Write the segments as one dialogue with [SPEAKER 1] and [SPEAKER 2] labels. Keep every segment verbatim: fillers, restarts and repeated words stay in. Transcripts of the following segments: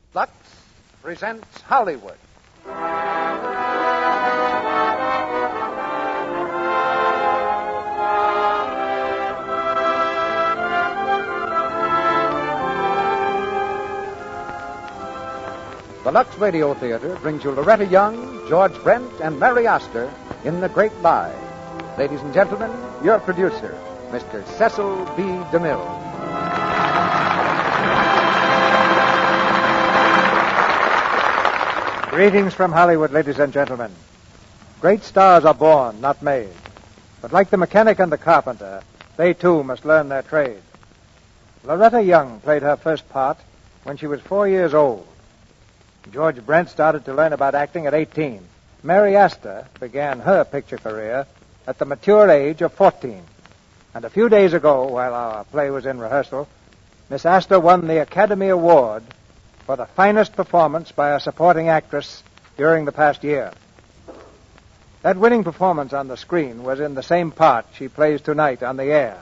[SPEAKER 1] Lux presents Hollywood. The Lux Radio Theater brings you Loretta Young, George Brent, and Mary Astor in The Great Lie. Ladies and gentlemen, your producer, Mister Cecil B. DeMille. Greetings from Hollywood, ladies and gentlemen. Great stars are born, not made. But like the mechanic and the carpenter, they too must learn their trade. Loretta Young played her first part when she was four years old. George Brent started to learn about acting at eighteen. Mary Astor began her picture career at the mature age of fourteen. And a few days ago, while our play was in rehearsal, Miss Astor won the Academy Award for the finest performance by a supporting actress during the past year. That winning performance on the screen was in the same part she plays tonight on the air.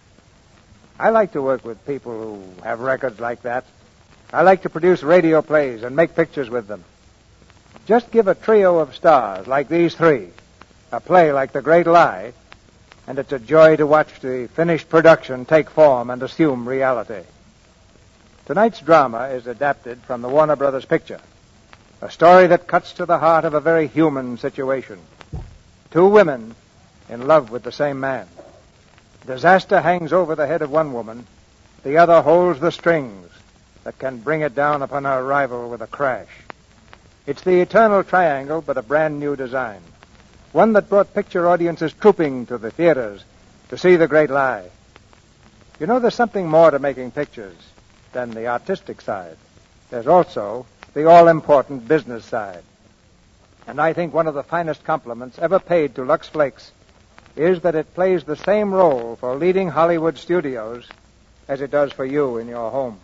[SPEAKER 1] I like to work with people who have records like that. I like to produce radio plays and make pictures with them. Just give a trio of stars like these three a play like The Great Lie, and it's a joy to watch the finished production take form and assume reality. Tonight's drama is adapted from the Warner Brothers picture, a story that cuts to the heart of a very human situation. Two women in love with the same man. Disaster hangs over the head of one woman. The other holds the strings that can bring it down upon her rival with a crash. It's the eternal triangle, but a brand new design. One that brought picture audiences trooping to the theaters to see The Great Lie. You know, there's something more to making pictures than the artistic side. There's also the all-important business side. And I think one of the finest compliments ever paid to Lux Flakes is that it plays the same role for leading Hollywood studios as it does for you in your home.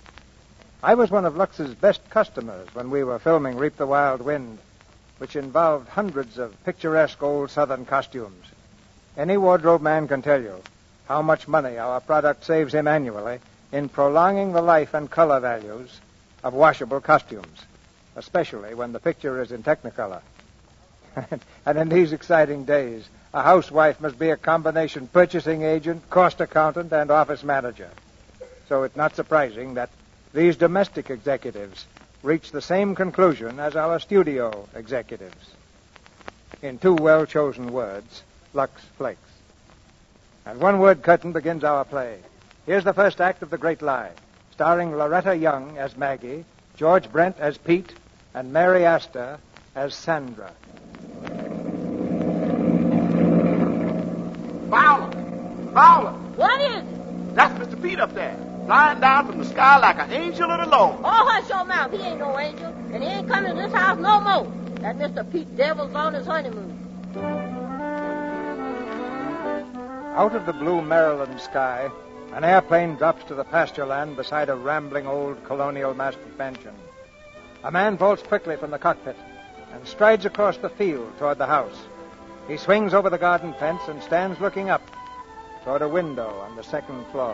[SPEAKER 1] I was one of Lux's best customers when we were filming Reap the Wild Wind, which involved hundreds of picturesque old Southern costumes. Any wardrobe man can tell you how much money our product saves him annually in prolonging the life and color values of washable costumes, especially when the picture is in Technicolor. And in these exciting days, a housewife must be a combination purchasing agent, cost accountant, and office manager. So it's not surprising that these domestic executives reach the same conclusion as our studio executives. In two well-chosen words, Lux Flakes. And one word curtain begins our play. Here's the first act of The Great Lie, starring Loretta Young as Maggie, George Brent as Pete, and Mary Astor as Sandra.
[SPEAKER 2] Fowler! Fowler!
[SPEAKER 3] What is it?
[SPEAKER 2] That's Mister Pete up there, flying down from the sky like an angel of the Lord.
[SPEAKER 3] Oh, hush your mouth. He ain't no angel, and he ain't coming to this house no more. That Mister Pete devil's on his honeymoon.
[SPEAKER 1] Out of the blue Maryland sky, an airplane drops to the pasture land beside a rambling old colonial master mansion. A man vaults quickly from the cockpit and strides across the field toward the house. He swings over the garden fence and stands looking up toward a window on the second floor.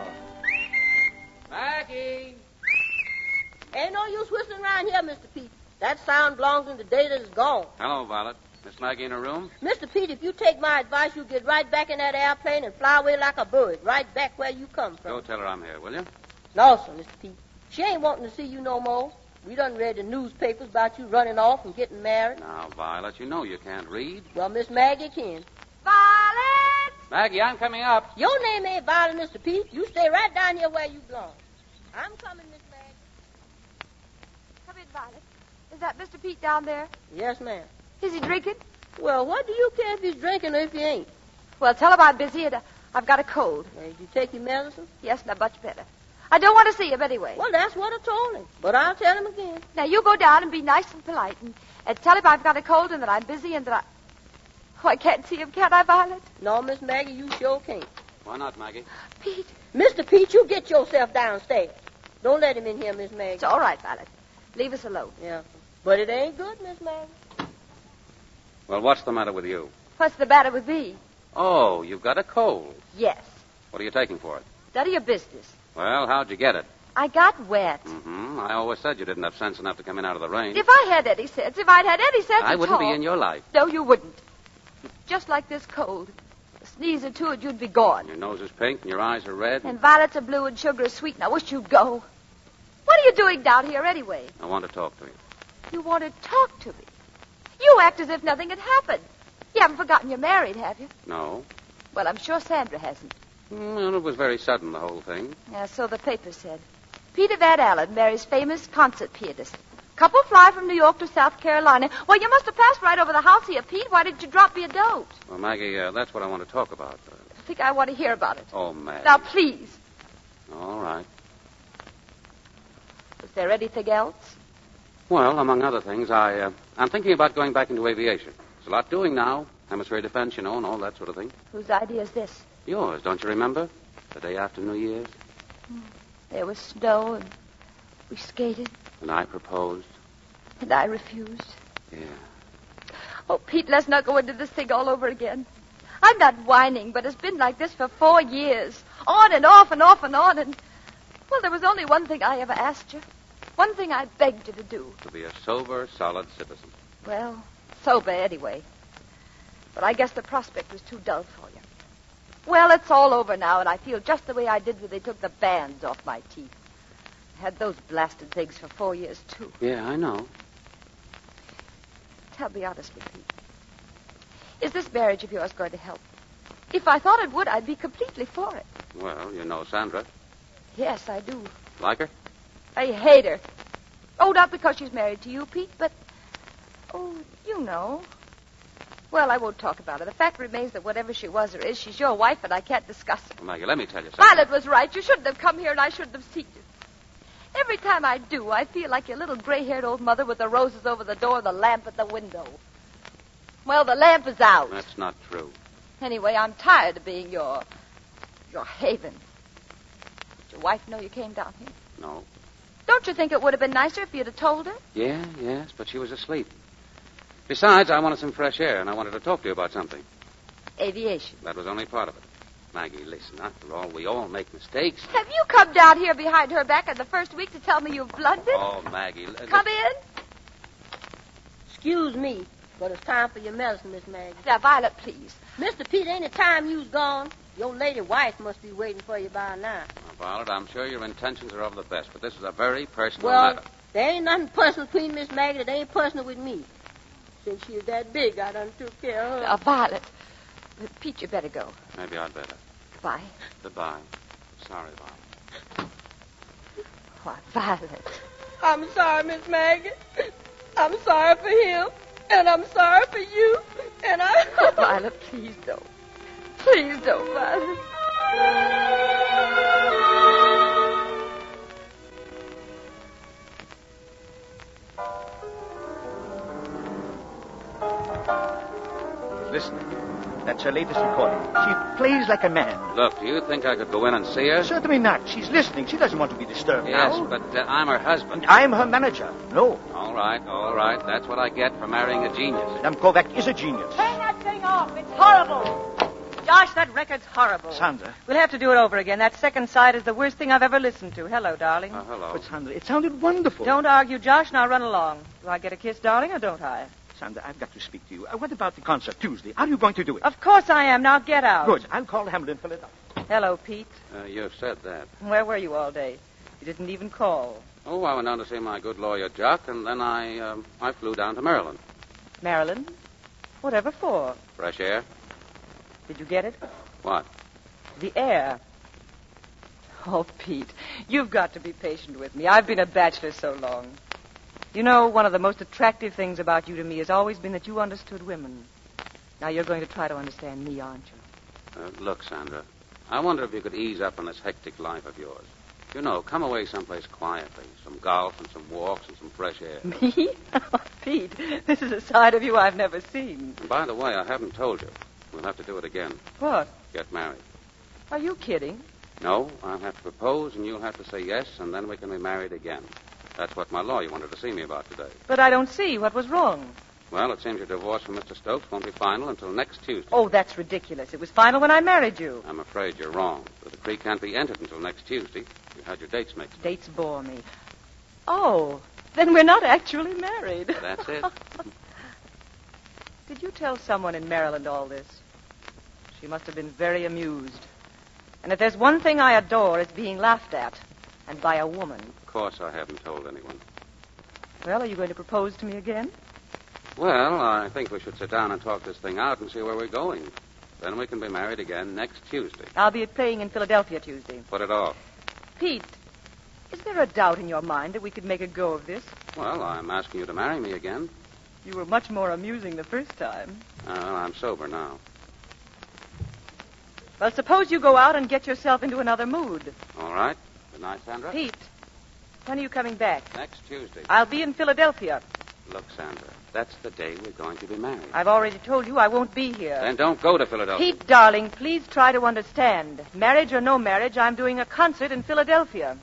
[SPEAKER 2] Maggie!
[SPEAKER 3] Ain't no use whistling around here, Mister Pete. That sound belongs in the day that is gone.
[SPEAKER 4] Hello, Violet. Miss Maggie in her room?
[SPEAKER 3] Mister Pete, if you take my advice, you'll get right back in that airplane and fly away like a bird, right back where you come from.
[SPEAKER 4] Go tell her I'm here, will you?
[SPEAKER 3] No, sir, Mister Pete. She ain't wanting to see you no more. We done read the newspapers about you running off and getting married.
[SPEAKER 4] Now, Violet, you know you can't read.
[SPEAKER 3] Well, Miss Maggie can.
[SPEAKER 5] Violet!
[SPEAKER 4] Maggie, I'm coming up.
[SPEAKER 3] Your name ain't Violet, Mister Pete. You stay right down here where you belong. I'm coming, Miss Maggie.
[SPEAKER 5] Come in, Violet. Is that Mister Pete down there?
[SPEAKER 3] Yes, ma'am.
[SPEAKER 5] Is he drinking?
[SPEAKER 3] Well, what do you care if he's drinking or if he ain't?
[SPEAKER 5] Well, tell him I'm busy and uh, I've got a cold.
[SPEAKER 3] Hey, did you take your medicine?
[SPEAKER 5] Yes, now much better. I don't want to see him anyway.
[SPEAKER 3] Well, that's what I told him. But I'll tell him again.
[SPEAKER 5] Now, you go down and be nice and polite and, and tell him I've got a cold and that I'm busy and that I... Oh, I can't see him, can I, Violet?
[SPEAKER 3] No, Miss Maggie, you sure can't.
[SPEAKER 4] Why not, Maggie?
[SPEAKER 5] Pete.
[SPEAKER 3] Mister Pete, you get yourself downstairs. Don't let him in here, Miss Maggie.
[SPEAKER 5] It's all right, Violet. Leave us alone.
[SPEAKER 3] Yeah. But it ain't good, Miss Maggie.
[SPEAKER 4] Well, what's the matter with you?
[SPEAKER 5] What's the matter with me?
[SPEAKER 4] Oh, you've got a cold.
[SPEAKER 5] Yes.
[SPEAKER 4] What are you taking for it?
[SPEAKER 5] None of your business.
[SPEAKER 4] Well, how'd you get it?
[SPEAKER 5] I got wet.
[SPEAKER 4] Mm-hmm. I always said you didn't have sense enough to come in out of the rain.
[SPEAKER 5] If I had any sense, if I'd had any sense
[SPEAKER 4] I
[SPEAKER 5] at
[SPEAKER 4] wouldn't
[SPEAKER 5] all...
[SPEAKER 4] be in your life.
[SPEAKER 5] No, you wouldn't. Just like this cold. A sneeze or two and you'd be gone.
[SPEAKER 4] Your nose is pink and your eyes are red.
[SPEAKER 5] And violets are blue and sugar is sweet, and I wish you'd go. What are you doing down here anyway?
[SPEAKER 4] I want to talk to you.
[SPEAKER 5] You want to talk to me? You act as if nothing had happened. You haven't forgotten you're married, have you?
[SPEAKER 4] No.
[SPEAKER 5] Well, I'm sure Sandra hasn't.
[SPEAKER 4] Well, it was very sudden, the whole thing.
[SPEAKER 5] Yeah, so the paper said. Peter Van Allen marries famous concert pianist. Couple fly from New York to South Carolina. Well, you must have passed right over the house here, Pete. Why didn't you drop me a note?
[SPEAKER 4] Well, Maggie, uh, that's what I want to talk about. Uh,
[SPEAKER 5] I think I want to hear about it.
[SPEAKER 4] oh, Maggie.
[SPEAKER 5] Now, please.
[SPEAKER 4] All right.
[SPEAKER 5] Is there anything else?
[SPEAKER 4] Well, among other things, I, uh, I'm thinking about going back into aviation. There's a lot doing now. Hemisphere defense, you know, and all that sort of thing.
[SPEAKER 5] Whose idea is this?
[SPEAKER 4] Yours, don't you remember? The day after New Year's.
[SPEAKER 5] There was snow, and we skated,
[SPEAKER 4] And I proposed.
[SPEAKER 5] and I refused.
[SPEAKER 4] Yeah.
[SPEAKER 5] Oh, Pete, let's not go into this thing all over again. I'm not whining, but it's been like this for four years. On and off and off and on, and... Well, there was only one thing I ever asked you. One thing I begged you to do.
[SPEAKER 4] To be a sober, solid citizen.
[SPEAKER 5] Well, sober anyway. But I guess the prospect was too dull for you. Well, it's all over now, and I feel just the way I did when they took the bands off my teeth. I had those blasted things for four years, too.
[SPEAKER 4] Yeah, I know.
[SPEAKER 5] Tell me honestly, Pete. Is this marriage of yours going to help? If I thought it would, I'd be completely for it.
[SPEAKER 4] Well, you know Sandra.
[SPEAKER 5] Yes, I do.
[SPEAKER 4] Like her?
[SPEAKER 5] I hate her. Oh, not because she's married to you, Pete, but... Oh, you know. Well, I won't talk about it. The fact remains that whatever she was or is, she's your wife, and I can't discuss it.
[SPEAKER 4] Well, Maggie, let me tell you something.
[SPEAKER 5] Violet was right. You shouldn't have come here, and I shouldn't have seen you. Every time I do, I feel like your little gray-haired old mother with the roses over the door and the lamp at the window. Well, the lamp is out.
[SPEAKER 4] That's not true.
[SPEAKER 5] Anyway, I'm tired of being your... your haven. Did your wife know you came down here?
[SPEAKER 4] No.
[SPEAKER 5] Don't you think it would have been nicer if you'd have told her?
[SPEAKER 4] Yeah, yes, but she was asleep. Besides, I wanted some fresh air, and I wanted to talk to you about something.
[SPEAKER 5] Aviation.
[SPEAKER 4] That was only part of it. Maggie, listen, after all, we all make mistakes.
[SPEAKER 5] Have you come down here behind her back in the first week to tell me you've blundered?
[SPEAKER 4] Oh, Maggie. L-
[SPEAKER 5] Come in.
[SPEAKER 3] Excuse me, but it's time for your medicine, Miss Maggie.
[SPEAKER 5] Now, Violet, please.
[SPEAKER 3] Mister Pete, ain't it time you's gone? Your lady wife must be waiting for you by now.
[SPEAKER 4] Now, Violet, I'm sure your intentions are of the best, but this is a very personal
[SPEAKER 3] Well,
[SPEAKER 4] matter.
[SPEAKER 3] there ain't nothing personal between Miss Maggie that ain't personal with me. Since she's that big, I done took care of her.
[SPEAKER 5] Now, Violet. Uh, Pete, you better go.
[SPEAKER 4] Maybe I'd better.
[SPEAKER 5] Bye.
[SPEAKER 4] Goodbye. Sorry, Violet.
[SPEAKER 5] Why, Violet.
[SPEAKER 3] I'm sorry, Miss Maggie. I'm sorry for him, and I'm sorry for you, and I...
[SPEAKER 5] Oh, Violet, please don't. Please don't, Violet.
[SPEAKER 6] Listen, that's her latest recording. She plays like a man.
[SPEAKER 4] Look, do you think I could go in and see her?
[SPEAKER 6] Certainly not. She's listening. She doesn't want to be disturbed
[SPEAKER 4] Yes,
[SPEAKER 6] now.
[SPEAKER 4] but uh, I'm her husband.
[SPEAKER 6] I'm her manager. No.
[SPEAKER 4] All right, all right. That's what I get for marrying a genius.
[SPEAKER 6] Madame Kovac is a genius.
[SPEAKER 7] Turn that thing off. It's horrible. Josh, that record's horrible.
[SPEAKER 6] Sandra.
[SPEAKER 7] We'll have to do it over again. That second side is the worst thing I've ever listened to. Hello, darling.
[SPEAKER 4] Uh, hello.
[SPEAKER 6] But, Sandra, it sounded wonderful.
[SPEAKER 7] Don't argue, Josh. Now run along. Do I get a kiss, darling, or don't I?
[SPEAKER 6] Sandra, I've got to speak to you. Uh, what about the concert Tuesday? How are you going to do it?
[SPEAKER 7] Of course I am. Now get out.
[SPEAKER 6] Good. I'll call Hamlin for it up.
[SPEAKER 7] Hello, Pete.
[SPEAKER 4] Uh, you've said that.
[SPEAKER 7] Where were you all day? You didn't even call.
[SPEAKER 4] Oh, I went down to see my good lawyer, Jock, and then I, um, I flew down to Maryland.
[SPEAKER 7] Maryland? Whatever for?
[SPEAKER 4] Fresh air?
[SPEAKER 7] Did you get it?
[SPEAKER 4] What?
[SPEAKER 7] The air. Oh, Pete, you've got to be patient with me. I've been a bachelor so long. You know, one of the most attractive things about you to me has always been that you understood women. Now you're going to try to understand me, aren't you?
[SPEAKER 4] Uh, look, Sandra, I wonder if you could ease up on this hectic life of yours. You know, come away someplace quietly. Some golf and some walks and some fresh air.
[SPEAKER 7] Me? Oh, Pete, this is a side of you I've never seen.
[SPEAKER 4] And by the way, I haven't told you. We'll have to do it again.
[SPEAKER 7] What?
[SPEAKER 4] Get married.
[SPEAKER 7] Are you kidding?
[SPEAKER 4] No, I'll have to propose, and you'll have to say yes, and then we can be married again. That's what my lawyer wanted to see me about today.
[SPEAKER 7] But I don't see what was wrong.
[SPEAKER 4] Well, it seems your divorce from Mister Stokes won't be final until next Tuesday.
[SPEAKER 7] Oh, that's ridiculous. It was final when I married you.
[SPEAKER 4] I'm afraid you're wrong. The decree can't be entered until next Tuesday. You had your dates mixed.
[SPEAKER 7] Dates bore me. Oh, then we're not actually married.
[SPEAKER 4] That's it.
[SPEAKER 7] Did you tell someone in Maryland all this? She must have been very amused. And if there's one thing I adore, it's being laughed at. And by a woman.
[SPEAKER 4] Of course I haven't told anyone.
[SPEAKER 7] Well, are you going to propose to me again?
[SPEAKER 4] Well, I think we should sit down and talk this thing out and see where we're going. Then we can be married again next Tuesday.
[SPEAKER 7] I'll be playing in Philadelphia Tuesday.
[SPEAKER 4] Put it off.
[SPEAKER 7] Pete, is there a doubt in your mind that we could make a go of this?
[SPEAKER 4] Well, I'm asking you to marry me again.
[SPEAKER 7] You were much more amusing the first time.
[SPEAKER 4] Well, I'm sober now.
[SPEAKER 7] Well, suppose you go out and get yourself into another mood.
[SPEAKER 4] All right. Good night, Sandra.
[SPEAKER 7] Pete, when are you coming back?
[SPEAKER 4] Next Tuesday.
[SPEAKER 7] I'll be in Philadelphia.
[SPEAKER 4] Look, Sandra, that's the day we're going to be married.
[SPEAKER 7] I've already told you I won't be here.
[SPEAKER 4] Then don't go to Philadelphia.
[SPEAKER 7] Pete, darling, please try to understand. Marriage or no marriage, I'm doing a concert in Philadelphia.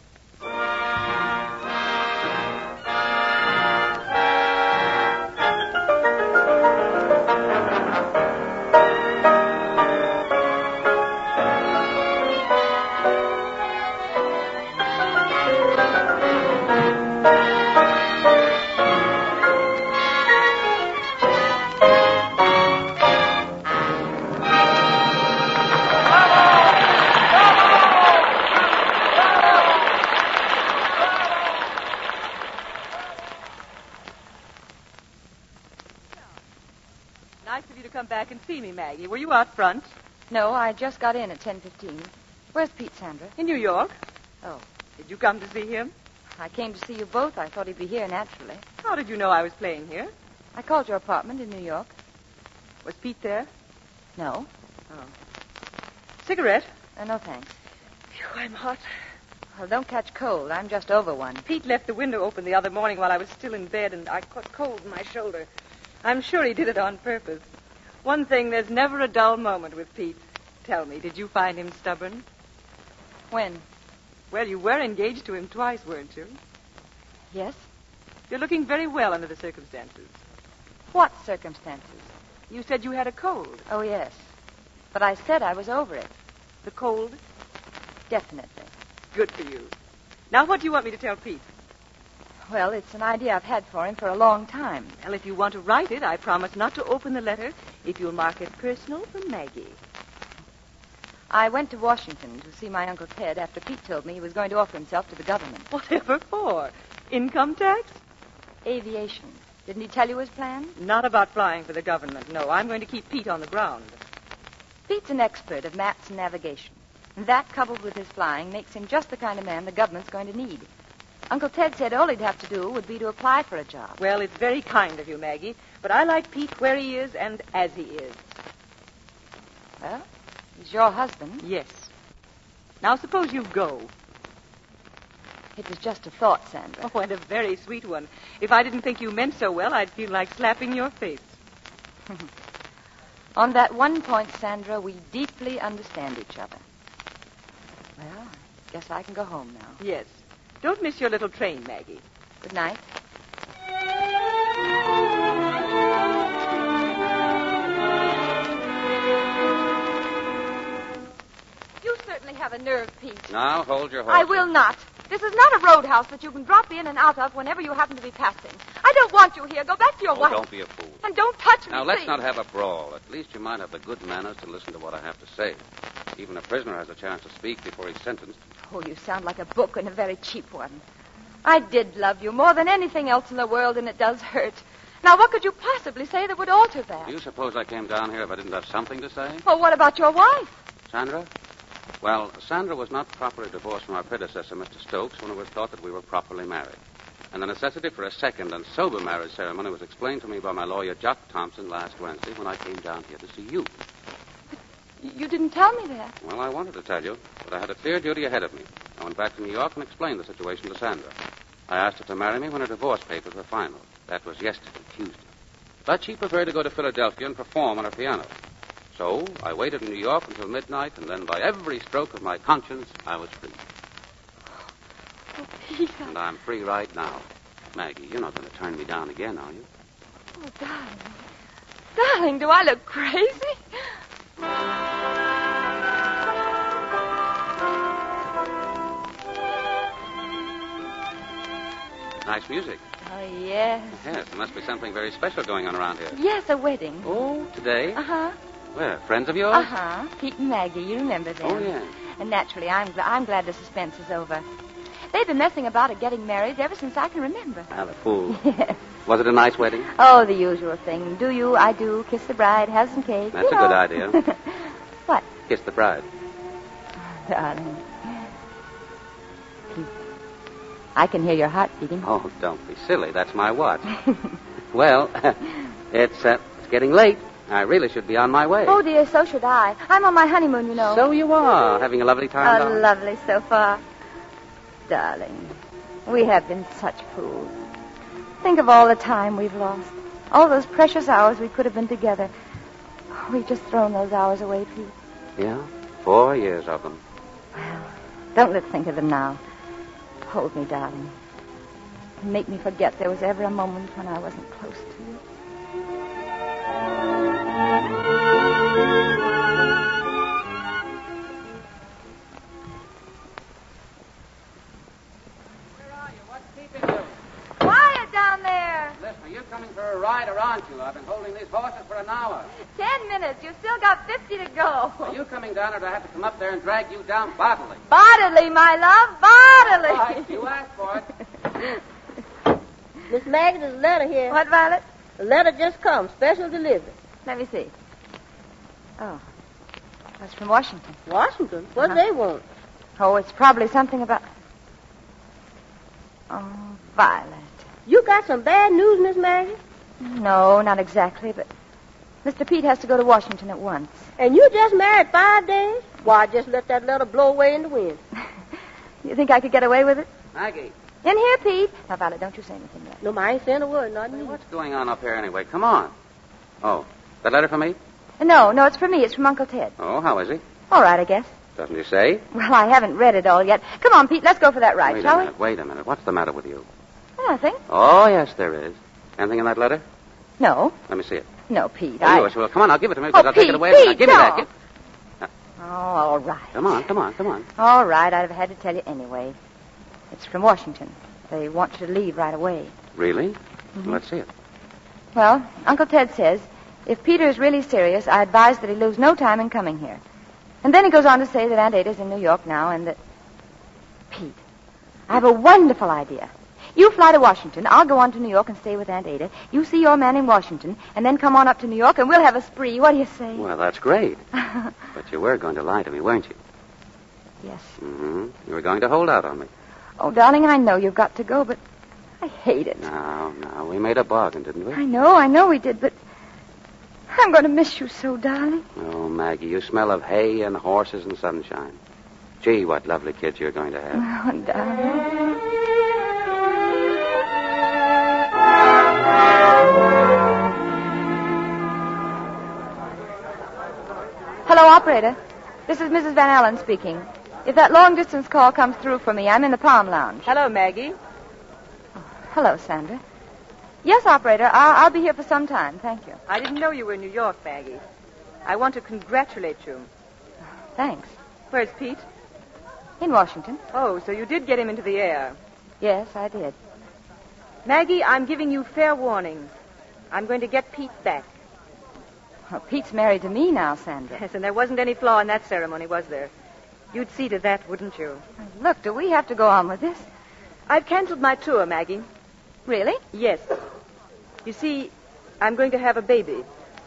[SPEAKER 7] Nice of you to come back and see me, Maggie. Were you out front?
[SPEAKER 5] No, I just got in at ten fifteen. Where's Pete, Sandra?
[SPEAKER 7] In New York.
[SPEAKER 5] Oh,
[SPEAKER 7] Did you come to see him?
[SPEAKER 5] I came to see you both. I thought he'd be here naturally.
[SPEAKER 7] How did you know I was playing here?
[SPEAKER 5] I called your apartment in New York.
[SPEAKER 7] Was Pete there?
[SPEAKER 5] No.
[SPEAKER 7] Oh. Cigarette?
[SPEAKER 5] Uh, no, thanks.
[SPEAKER 7] Phew, I'm hot.
[SPEAKER 5] Well, don't catch cold. I'm just over one.
[SPEAKER 7] Pete left the window open the other morning while I was still in bed, and I caught cold in my shoulder. I'm sure he did it on purpose. One thing, there's never a dull moment with Pete. Tell me, did you find him stubborn?
[SPEAKER 5] When?
[SPEAKER 7] Well, you were engaged to him twice, weren't you?
[SPEAKER 5] Yes?
[SPEAKER 7] You're looking very well under the circumstances.
[SPEAKER 5] What circumstances?
[SPEAKER 7] You said you had a cold.
[SPEAKER 5] Oh, yes. But I said I was over it.
[SPEAKER 7] The cold?
[SPEAKER 5] Definitely.
[SPEAKER 7] Good for you. Now, what do you want me to tell Pete?
[SPEAKER 5] Well, it's an idea I've had for him for a long time.
[SPEAKER 7] Well, if you want to write it, I promise not to open the letter if you'll mark it personal from Maggie.
[SPEAKER 5] I went to Washington to see my Uncle Ted after Pete told me he was going to offer himself to the government.
[SPEAKER 7] Whatever for? Income tax?
[SPEAKER 5] Aviation. Didn't he tell you his plan?
[SPEAKER 7] Not about flying for the government, no. I'm going to keep Pete on the ground.
[SPEAKER 5] Pete's an expert of maps and navigation. And that, coupled with his flying, makes him just the kind of man the government's going to need. Uncle Ted said all he'd have to do would be to apply for a job.
[SPEAKER 7] Well, it's very kind of you, Maggie, but I like Pete where he is and as he is.
[SPEAKER 5] Well, he's your husband.
[SPEAKER 7] Yes. Now, suppose you go.
[SPEAKER 5] It was just a thought, Sandra.
[SPEAKER 7] Oh, and a very sweet one. If I didn't think you meant so well, I'd feel like slapping your face.
[SPEAKER 5] On that one point, Sandra, we deeply understand each other. Well, I guess I can go home now.
[SPEAKER 7] Yes. Don't miss your little train, Maggie.
[SPEAKER 5] Good night.
[SPEAKER 8] You certainly have a nerve, Pete.
[SPEAKER 4] Now, hold your horse.
[SPEAKER 8] I will not. This is not a roadhouse that you can drop in and out of whenever you happen to be passing. I don't want you here. Go back to your
[SPEAKER 4] Oh,
[SPEAKER 8] wife.
[SPEAKER 4] don't be a fool.
[SPEAKER 8] And don't touch me,
[SPEAKER 4] Now, let's
[SPEAKER 8] please.
[SPEAKER 4] not have a brawl. At least you might have the good manners to listen to what I have to say. Even a prisoner has a chance to speak before he's sentenced.
[SPEAKER 5] Oh, you sound like a book and a very cheap one. I did love you more than anything else in the world, and it does hurt. Now, what could you possibly say that would alter that?
[SPEAKER 4] Do you suppose I came down here if I didn't have something to say?
[SPEAKER 5] Oh, what about your wife?
[SPEAKER 4] Sandra? Well, Sandra was not properly divorced from our predecessor, Mister Stokes, when it was thought that we were properly married. And the necessity for a second and sober marriage ceremony was explained to me by my lawyer, Jock Thompson, last Wednesday when I came down here to see you.
[SPEAKER 5] You didn't tell me that.
[SPEAKER 4] Well, I wanted to tell you, but I had a clear duty ahead of me. I went back to New York and explained the situation to Sandra. I asked her to marry me when her divorce papers were final. That was yesterday, Tuesday. But she preferred to go to Philadelphia and perform on her piano. So I waited in New York until midnight, and then by every stroke of my conscience, I was free.
[SPEAKER 5] Oh, Pete.
[SPEAKER 4] And I'm free right now. Maggie, you're not going to turn me down again, are you?
[SPEAKER 5] Oh, darling. Darling, do I look crazy?
[SPEAKER 4] Nice music.
[SPEAKER 5] Oh, yes.
[SPEAKER 4] Yes, there must be something very special going on around here.
[SPEAKER 5] Yes, a wedding.
[SPEAKER 4] Oh, today?
[SPEAKER 5] Uh-huh.
[SPEAKER 4] Where, friends of yours?
[SPEAKER 5] Uh-huh. Pete and Maggie, you remember them.
[SPEAKER 4] Oh, yes.
[SPEAKER 5] And naturally, I'm, gl- I'm glad the suspense is over. They've been messing about at getting married ever since I can remember.
[SPEAKER 4] Ah, the fool.
[SPEAKER 5] Yes.
[SPEAKER 4] Was it a nice wedding?
[SPEAKER 5] Oh, the usual thing. Do you, I do, kiss the bride, have some cake.
[SPEAKER 4] That's
[SPEAKER 5] you
[SPEAKER 4] a
[SPEAKER 5] know.
[SPEAKER 4] good idea.
[SPEAKER 5] What?
[SPEAKER 4] Kiss the bride.
[SPEAKER 5] Darling. Pete, I can hear your heart beating.
[SPEAKER 4] Oh, don't be silly. That's my watch. Well, it's, uh, it's getting late. I really should be on my way.
[SPEAKER 5] Oh, dear, so should I. I'm on my honeymoon, you know.
[SPEAKER 4] So you are. Having a lovely time,
[SPEAKER 5] Oh,
[SPEAKER 4] darling?
[SPEAKER 5] lovely so far. Darling, we have been such fools. Think of all the time we've lost. All those precious hours we could have been together. We've just thrown those hours away, Pete.
[SPEAKER 4] Yeah? Four years of them.
[SPEAKER 5] Well, don't let's think of them now. Hold me, darling. And make me forget there was ever a moment when I wasn't close to you. Quiet down there.
[SPEAKER 4] Listen, are you coming for a ride or aren't you? I've been holding these horses for an hour.
[SPEAKER 5] Ten minutes. You've still got fifty to go.
[SPEAKER 4] Are you coming down or do I have to come up there and drag you down bodily?
[SPEAKER 5] Bodily, my love. Bodily.
[SPEAKER 4] Right, you asked for it.
[SPEAKER 3] Miss Maggie, there's a letter here.
[SPEAKER 5] What, Violet?
[SPEAKER 3] The letter just come, special delivery.
[SPEAKER 5] Let me see. Oh. That's from Washington.
[SPEAKER 3] Washington? What do
[SPEAKER 5] Uh-huh.
[SPEAKER 3] they want?
[SPEAKER 5] Oh, it's probably something about... Oh, Violet.
[SPEAKER 3] You got some bad news, Miss Maggie?
[SPEAKER 5] No, not exactly, but Mister Pete has to go to Washington at once.
[SPEAKER 3] And you just married five days? Why, just let that letter blow away in the wind.
[SPEAKER 5] You think I could get away with it?
[SPEAKER 4] Maggie,
[SPEAKER 5] In here, Pete. Now, Violet, don't you say anything yet.
[SPEAKER 3] No, I ain't saying a word, not
[SPEAKER 4] hey,
[SPEAKER 3] you.
[SPEAKER 4] what's going on up here anyway? Come on. Oh, that letter for me?
[SPEAKER 5] No, no, it's for me. It's from Uncle Ted.
[SPEAKER 4] Oh, how is he?
[SPEAKER 5] All right, I guess.
[SPEAKER 4] Doesn't he say?
[SPEAKER 5] Well, I haven't read it all yet. Come on, Pete, let's go for that ride,
[SPEAKER 4] wait
[SPEAKER 5] shall
[SPEAKER 4] a minute, wait a minute. What's the matter with you?
[SPEAKER 5] we? Nothing.
[SPEAKER 4] Oh, yes, there is. Anything in that letter?
[SPEAKER 5] No.
[SPEAKER 4] Let me see it.
[SPEAKER 5] No, Pete.
[SPEAKER 4] Oh,
[SPEAKER 5] I...
[SPEAKER 4] yours. Well, come on, I'll give it to me.
[SPEAKER 5] Oh,
[SPEAKER 4] I'll take
[SPEAKER 5] Pete,
[SPEAKER 4] it away.
[SPEAKER 5] Pete,
[SPEAKER 4] Now, give me that.
[SPEAKER 5] no.
[SPEAKER 4] Give...
[SPEAKER 5] Oh, all right.
[SPEAKER 4] Come on, come on, come on.
[SPEAKER 5] All right, I'd have had to tell you anyway. It's from Washington. They want you to leave right away.
[SPEAKER 4] Really?
[SPEAKER 5] Mm-hmm.
[SPEAKER 4] Well, let's see it.
[SPEAKER 5] Well, Uncle Ted says, if Peter is really serious, I advise that he lose no time in coming here. And then he goes on to say that Aunt Ada's in New York now and that... Pete, I have a wonderful idea. You fly to Washington. I'll go on to New York and stay with Aunt Ada. You see your man in Washington, and then come on up to New York, and we'll have a spree. What do you say?
[SPEAKER 4] Well, that's great. But you were going to lie to me, weren't you?
[SPEAKER 5] Yes.
[SPEAKER 4] Mm-hmm. You were going to hold out on me.
[SPEAKER 5] Oh, darling, I know you've got to go, but I hate it.
[SPEAKER 4] No, no. We made a bargain, didn't we?
[SPEAKER 5] I know, I know we did, but I'm going to miss you so, darling.
[SPEAKER 4] Oh, Maggie, you smell of hay and horses and sunshine. Gee, what lovely kids you're going to have.
[SPEAKER 5] Oh, darling. Hello, operator. This is Missus Van Allen speaking. If that long-distance call comes through for me, I'm in the Palm Lounge.
[SPEAKER 7] Hello, Maggie.
[SPEAKER 5] Hello, Sandra. Yes, operator. I'll, I'll be here for some time. Thank you.
[SPEAKER 7] I didn't know you were in New York, Maggie. I want to congratulate you.
[SPEAKER 5] Thanks.
[SPEAKER 7] Where's Pete?
[SPEAKER 5] In Washington.
[SPEAKER 7] Oh, so you did get him into the air.
[SPEAKER 5] Yes, I did.
[SPEAKER 7] Maggie, I'm giving you fair warning. I'm going to get Pete back.
[SPEAKER 5] Well, Pete's married to me now, Sandra.
[SPEAKER 7] Yes, and there wasn't any flaw in that ceremony, was there? You'd see to that, wouldn't you?
[SPEAKER 5] Look, do we have to go on with this?
[SPEAKER 7] I've canceled my tour, Maggie.
[SPEAKER 5] Really?
[SPEAKER 7] Yes. You see, I'm going to have a baby.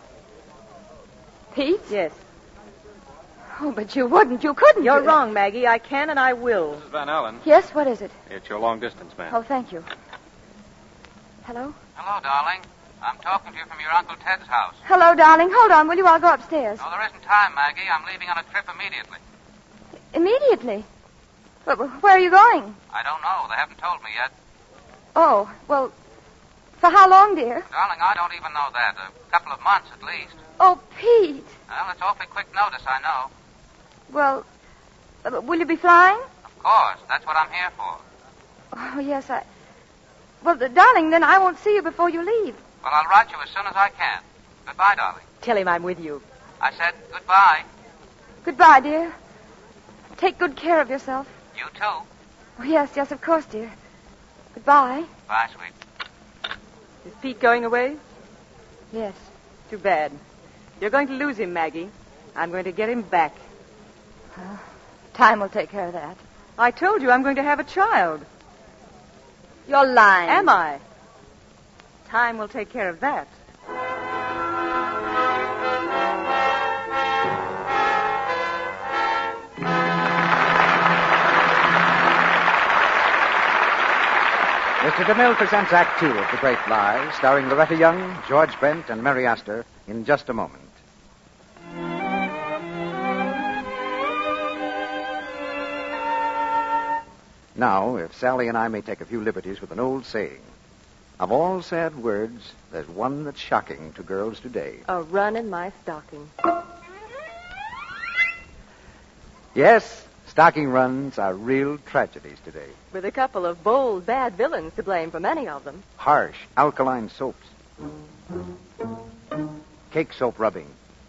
[SPEAKER 5] Pete?
[SPEAKER 7] Yes.
[SPEAKER 5] Oh, but you wouldn't. You couldn't.
[SPEAKER 7] You're wrong, Maggie. I can and I will.
[SPEAKER 9] Missus Van Allen,
[SPEAKER 5] Yes, what is it?
[SPEAKER 9] it's your long-distance man.
[SPEAKER 5] Oh, thank you. Hello?
[SPEAKER 4] Hello, darling. I'm talking to you from your Uncle Ted's house.
[SPEAKER 5] Hello, darling. Hold on, will you? I'll go upstairs.
[SPEAKER 4] No, there isn't time, Maggie. I'm leaving on a trip immediately.
[SPEAKER 5] Immediately? But where are you going?
[SPEAKER 4] I don't know. They haven't told me yet.
[SPEAKER 5] Oh, well, for how long, dear?
[SPEAKER 4] Darling, I don't even know that. A couple of months at least.
[SPEAKER 5] Oh, Pete.
[SPEAKER 4] Well, it's awfully quick notice, I know.
[SPEAKER 5] Well, uh, will you be flying?
[SPEAKER 4] Of course. That's what I'm here for.
[SPEAKER 5] Oh, yes, I... Well, uh, darling, then I won't see you before you leave.
[SPEAKER 4] Well, I'll write you as soon as I can. Goodbye, darling.
[SPEAKER 7] Tell him I'm with you.
[SPEAKER 4] I said goodbye.
[SPEAKER 5] Goodbye, dear. Take good care of yourself.
[SPEAKER 4] You too.
[SPEAKER 5] Oh, yes, yes, of course, dear. Goodbye.
[SPEAKER 4] Bye, sweet.
[SPEAKER 7] Is Pete going away?
[SPEAKER 5] Yes.
[SPEAKER 7] Too bad. You're going to lose him, Maggie. I'm going to get him back.
[SPEAKER 5] Well, time will take care of that.
[SPEAKER 7] I told you I'm going to have a child.
[SPEAKER 5] You're lying.
[SPEAKER 7] Am I? Time will take care of that.
[SPEAKER 9] Mister DeMille presents Act Two of The Great Lie, starring Loretta Young, George Brent, and Mary Astor, in just a moment. Now, if Sally and I may take a few liberties with an old saying, of all sad words, there's one that's shocking to girls today.
[SPEAKER 10] A run in my stocking.
[SPEAKER 9] Yes, stocking runs are real tragedies today.
[SPEAKER 10] With a couple of bold, bad villains to blame for many of them.
[SPEAKER 9] Harsh, alkaline soaps. Cake soap rubbing.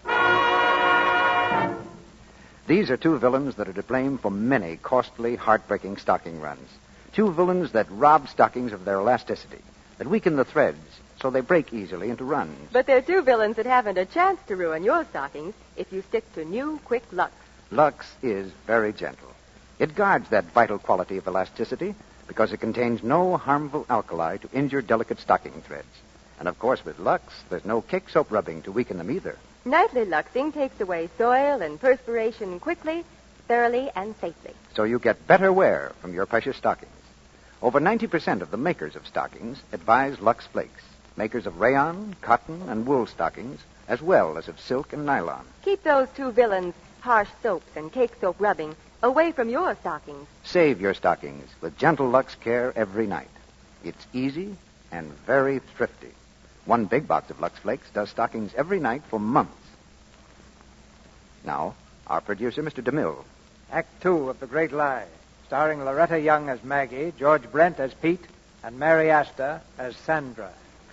[SPEAKER 9] These are two villains that are to blame for many costly, heartbreaking stocking runs. Two villains that rob stockings of their elasticity, that weaken the threads so they break easily into runs.
[SPEAKER 10] But they're two villains that haven't a chance to ruin your stockings if you stick to new, quick Lux.
[SPEAKER 9] Lux is very gentle. It guards that vital quality of elasticity because it contains no harmful alkali to injure delicate stocking threads. And, of course, with Lux, there's no cake soap rubbing to weaken them either.
[SPEAKER 10] Nightly Luxing takes away soil and perspiration quickly, thoroughly, and safely.
[SPEAKER 9] So you get better wear from your precious stockings. Over ninety percent of the makers of stockings advise Lux Flakes, makers of rayon, cotton, and wool stockings, as well as of silk and nylon.
[SPEAKER 10] Keep those two villains, harsh soaps and cake soap rubbing, away from your stockings.
[SPEAKER 9] Save your stockings with gentle Lux care every night. It's easy and very thrifty. One big box of Lux Flakes does stockings every night for months. Now, our producer, Mister DeMille.
[SPEAKER 1] Act Two of The Great Lie, starring Loretta Young as Maggie, George Brent as Pete, and Mary Astor as Sandra.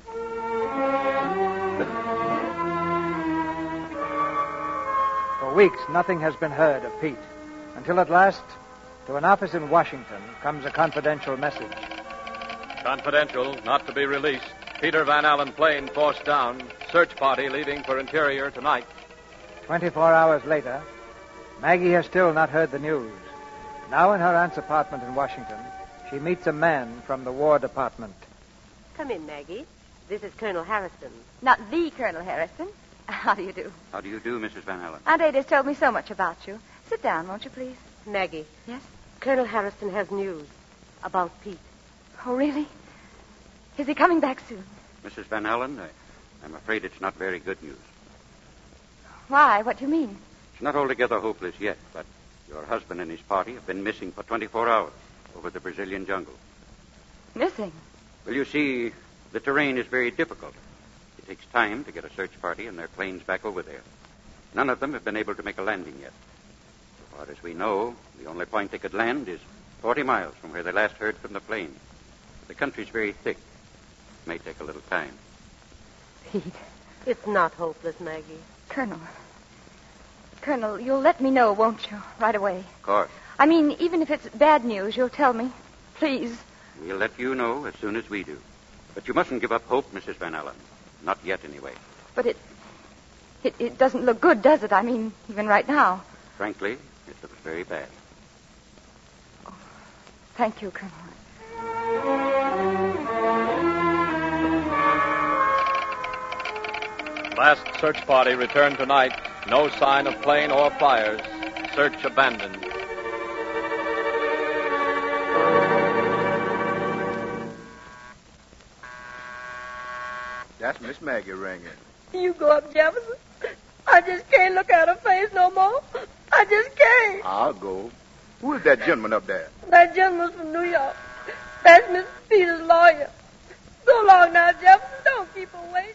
[SPEAKER 1] For weeks, nothing has been heard of Pete, until at last, to an office in Washington, comes a confidential message.
[SPEAKER 11] Confidential, not to be released. Peter Van Allen plane forced down. Search party leaving for interior tonight.
[SPEAKER 1] Twenty-four hours later, Maggie has still not heard the news. Now in her aunt's apartment in Washington, she meets a man from the War Department.
[SPEAKER 10] Come in, Maggie. This is Colonel Harrison.
[SPEAKER 5] Not the Colonel Harrison. How do you do?
[SPEAKER 4] How do you do, Missus Van Allen?
[SPEAKER 5] Aunt Ada's told me so much about you. Sit down, won't you, please?
[SPEAKER 10] Maggie.
[SPEAKER 5] Yes?
[SPEAKER 10] Colonel Harrison has news about Pete.
[SPEAKER 5] Oh, really? Is he coming back soon?
[SPEAKER 4] Missus Van Allen, I, I'm afraid it's not very good news.
[SPEAKER 5] Why? What do you mean?
[SPEAKER 4] It's not altogether hopeless yet, but your husband and his party have been missing for twenty-four hours over the Brazilian jungle.
[SPEAKER 5] Missing?
[SPEAKER 4] Well, you see, the terrain is very difficult. It takes time to get a search party and their planes back over there. None of them have been able to make a landing yet. So far as we know, the only point they could land is forty miles from where they last heard from the plane. The country's very thick. It may take a little time.
[SPEAKER 5] Pete.
[SPEAKER 10] It's not hopeless, Maggie.
[SPEAKER 5] Colonel. Colonel, you'll let me know, won't you? Right away.
[SPEAKER 4] Of course.
[SPEAKER 5] I mean, even if it's bad news, you'll tell me. Please.
[SPEAKER 4] We'll let you know as soon as we do. But you mustn't give up hope, Missus Van Allen. Not yet, anyway.
[SPEAKER 5] But it, it... It doesn't look good, does it? I mean, even right now.
[SPEAKER 4] Frankly, it looks very bad.
[SPEAKER 5] Oh, thank you, Colonel.
[SPEAKER 11] Last search party returned tonight. No sign of plane or flyers. Search abandoned.
[SPEAKER 2] That's Miss Maggie ringing.
[SPEAKER 3] You go up, Jefferson. I just can't look at her face no more. I just can't.
[SPEAKER 2] I'll go. Who is that gentleman up there?
[SPEAKER 3] That gentleman's from New York. That's Mister Peters' lawyer. So long now, Jefferson. Don't keep her waiting.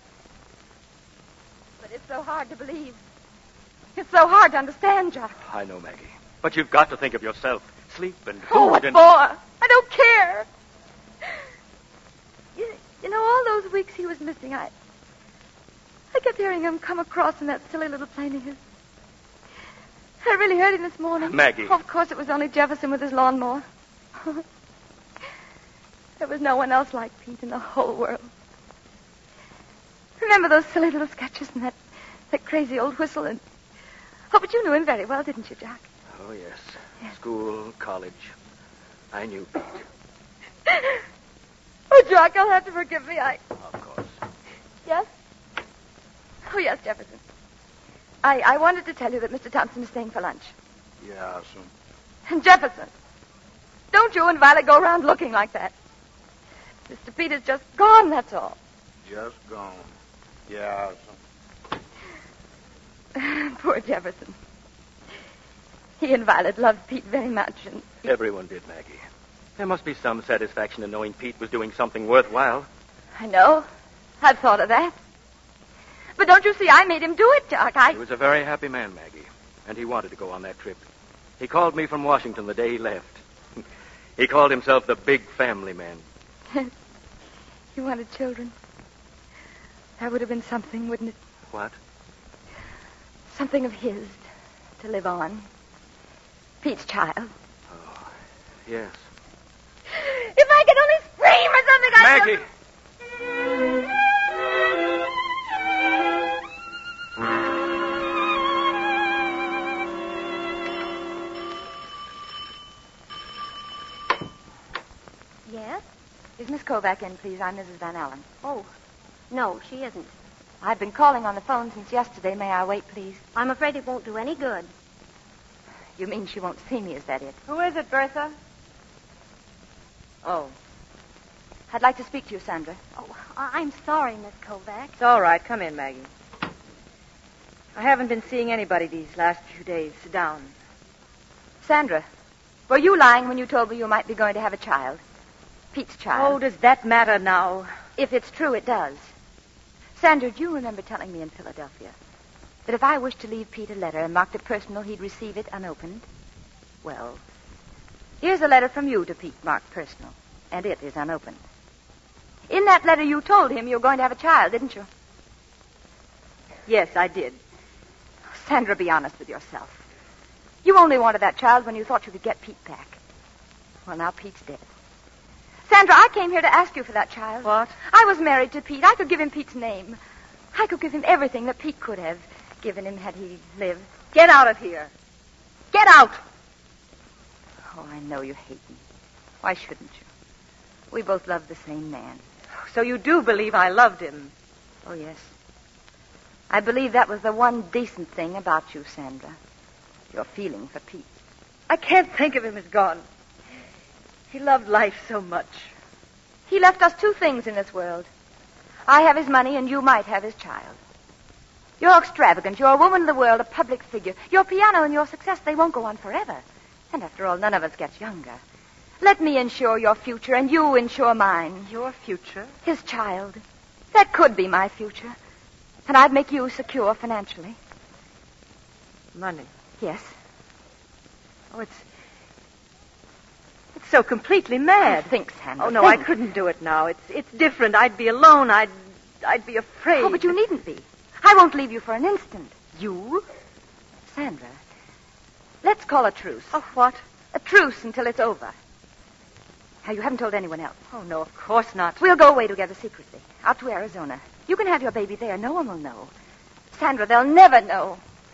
[SPEAKER 5] But it's so hard to believe. It's so hard to understand, Jock.
[SPEAKER 6] I know, Maggie. But you've got to think of yourself. Sleep and food
[SPEAKER 5] Oh, what
[SPEAKER 6] and...
[SPEAKER 5] for? I don't care. You, you know, all those weeks he was missing, I... I kept hearing him come across in that silly little plane of his. I really heard him this morning.
[SPEAKER 6] Maggie.
[SPEAKER 5] Oh, of course, it was only Jefferson with his lawnmower. There was no one else like Pete in the whole world. Remember those silly little sketches and that, that crazy old whistle? And oh, but you knew him very well, didn't you, Jack?
[SPEAKER 6] Oh, yes. yes. School, college. I knew Pete.
[SPEAKER 5] Oh, Jack, you'll have to forgive me. I...
[SPEAKER 6] Of course.
[SPEAKER 5] Yes? Oh, yes, Jefferson. I, I wanted to tell you that Mister Thompson is staying for lunch.
[SPEAKER 2] Yeah, son.
[SPEAKER 5] And Jefferson, don't you and Violet go around looking like that. Mister Pete is just gone, that's all.
[SPEAKER 2] Just gone. Yeah,
[SPEAKER 5] son. Poor Jefferson. He and Violet loved Pete very much, and...
[SPEAKER 6] Everyone did, Maggie. There must be some satisfaction in knowing Pete was doing something worthwhile.
[SPEAKER 5] I know. I've thought of that. But don't you see, I made him do it, Jack. I...
[SPEAKER 6] He was a very happy man, Maggie, and he wanted to go on that trip. He called me from Washington the day he left. He called himself the big family man.
[SPEAKER 5] He wanted children. That would have been something, wouldn't it?
[SPEAKER 6] What?
[SPEAKER 5] Something of his to live on. Pete's child.
[SPEAKER 6] Oh, yes.
[SPEAKER 5] If I could only scream or something, I'd...
[SPEAKER 6] Maggie!
[SPEAKER 10] Yes?
[SPEAKER 5] Is Miss Kovac in, please? I'm Missus Van Allen.
[SPEAKER 10] Oh, no, she isn't.
[SPEAKER 5] I've been calling on the phone since yesterday. May I wait, please?
[SPEAKER 10] I'm afraid it won't do any good.
[SPEAKER 5] You mean she won't see me, is that it?
[SPEAKER 7] Who is it, Bertha? Oh.
[SPEAKER 5] I'd like to speak to you, Sandra.
[SPEAKER 10] Oh, I- I'm sorry, Miss Kovac.
[SPEAKER 7] It's all right. Come in, Maggie. I haven't been seeing anybody these last few days. Sit down.
[SPEAKER 5] Sandra, were you lying when you told me you might be going to have a child? Pete's child.
[SPEAKER 7] Oh, does that matter now?
[SPEAKER 5] If it's true, it does. Sandra, do you remember telling me in Philadelphia that if I wished to leave Pete a letter and marked it personal, he'd receive it unopened? Well, here's a letter from you to Pete marked personal, and it is unopened. In that letter, you told him you were going to have a child, didn't you?
[SPEAKER 7] Yes, I did.
[SPEAKER 5] Sandra, be honest with yourself. You only wanted that child when you thought you could get Pete back. Well, now Pete's dead. Sandra, I came here to ask you for that child.
[SPEAKER 7] What?
[SPEAKER 5] I was married to Pete. I could give him Pete's name. I could give him everything that Pete could have given him had he lived.
[SPEAKER 7] Get out of here.
[SPEAKER 5] Get out! Oh, I know you hate me. Why shouldn't you? We both love the same man.
[SPEAKER 7] So you do believe I loved him?
[SPEAKER 5] Oh, yes. I believe that was the one decent thing about you, Sandra. Your feeling for Pete.
[SPEAKER 7] I can't think of him as gone. He loved life so much.
[SPEAKER 5] He left us two things in this world. I have his money, and you might have his child. You're extravagant. You're a woman of the world, a public figure. Your piano and your success, they won't go on forever. And after all, none of us gets younger. Let me ensure your future, and you ensure mine.
[SPEAKER 7] Your future?
[SPEAKER 5] His child. That could be my future. And I'd make you secure financially.
[SPEAKER 7] Money?
[SPEAKER 5] Yes.
[SPEAKER 7] Oh, it's... It's so completely mad.
[SPEAKER 5] Oh, think, Sandra.
[SPEAKER 7] Oh, no,
[SPEAKER 5] think.
[SPEAKER 7] I couldn't do it now. It's it's different. I'd be alone. I'd I'd be afraid.
[SPEAKER 5] Oh, but you needn't be. I won't leave you for an instant.
[SPEAKER 7] You?
[SPEAKER 5] Sandra, let's call a truce.
[SPEAKER 7] Oh, what?
[SPEAKER 5] A truce until it's over. Now, you haven't told anyone else.
[SPEAKER 7] Oh, no, of course not.
[SPEAKER 5] We'll go away together secretly, out to Arizona. You can have your baby there. No one will know. Sandra, they'll never know.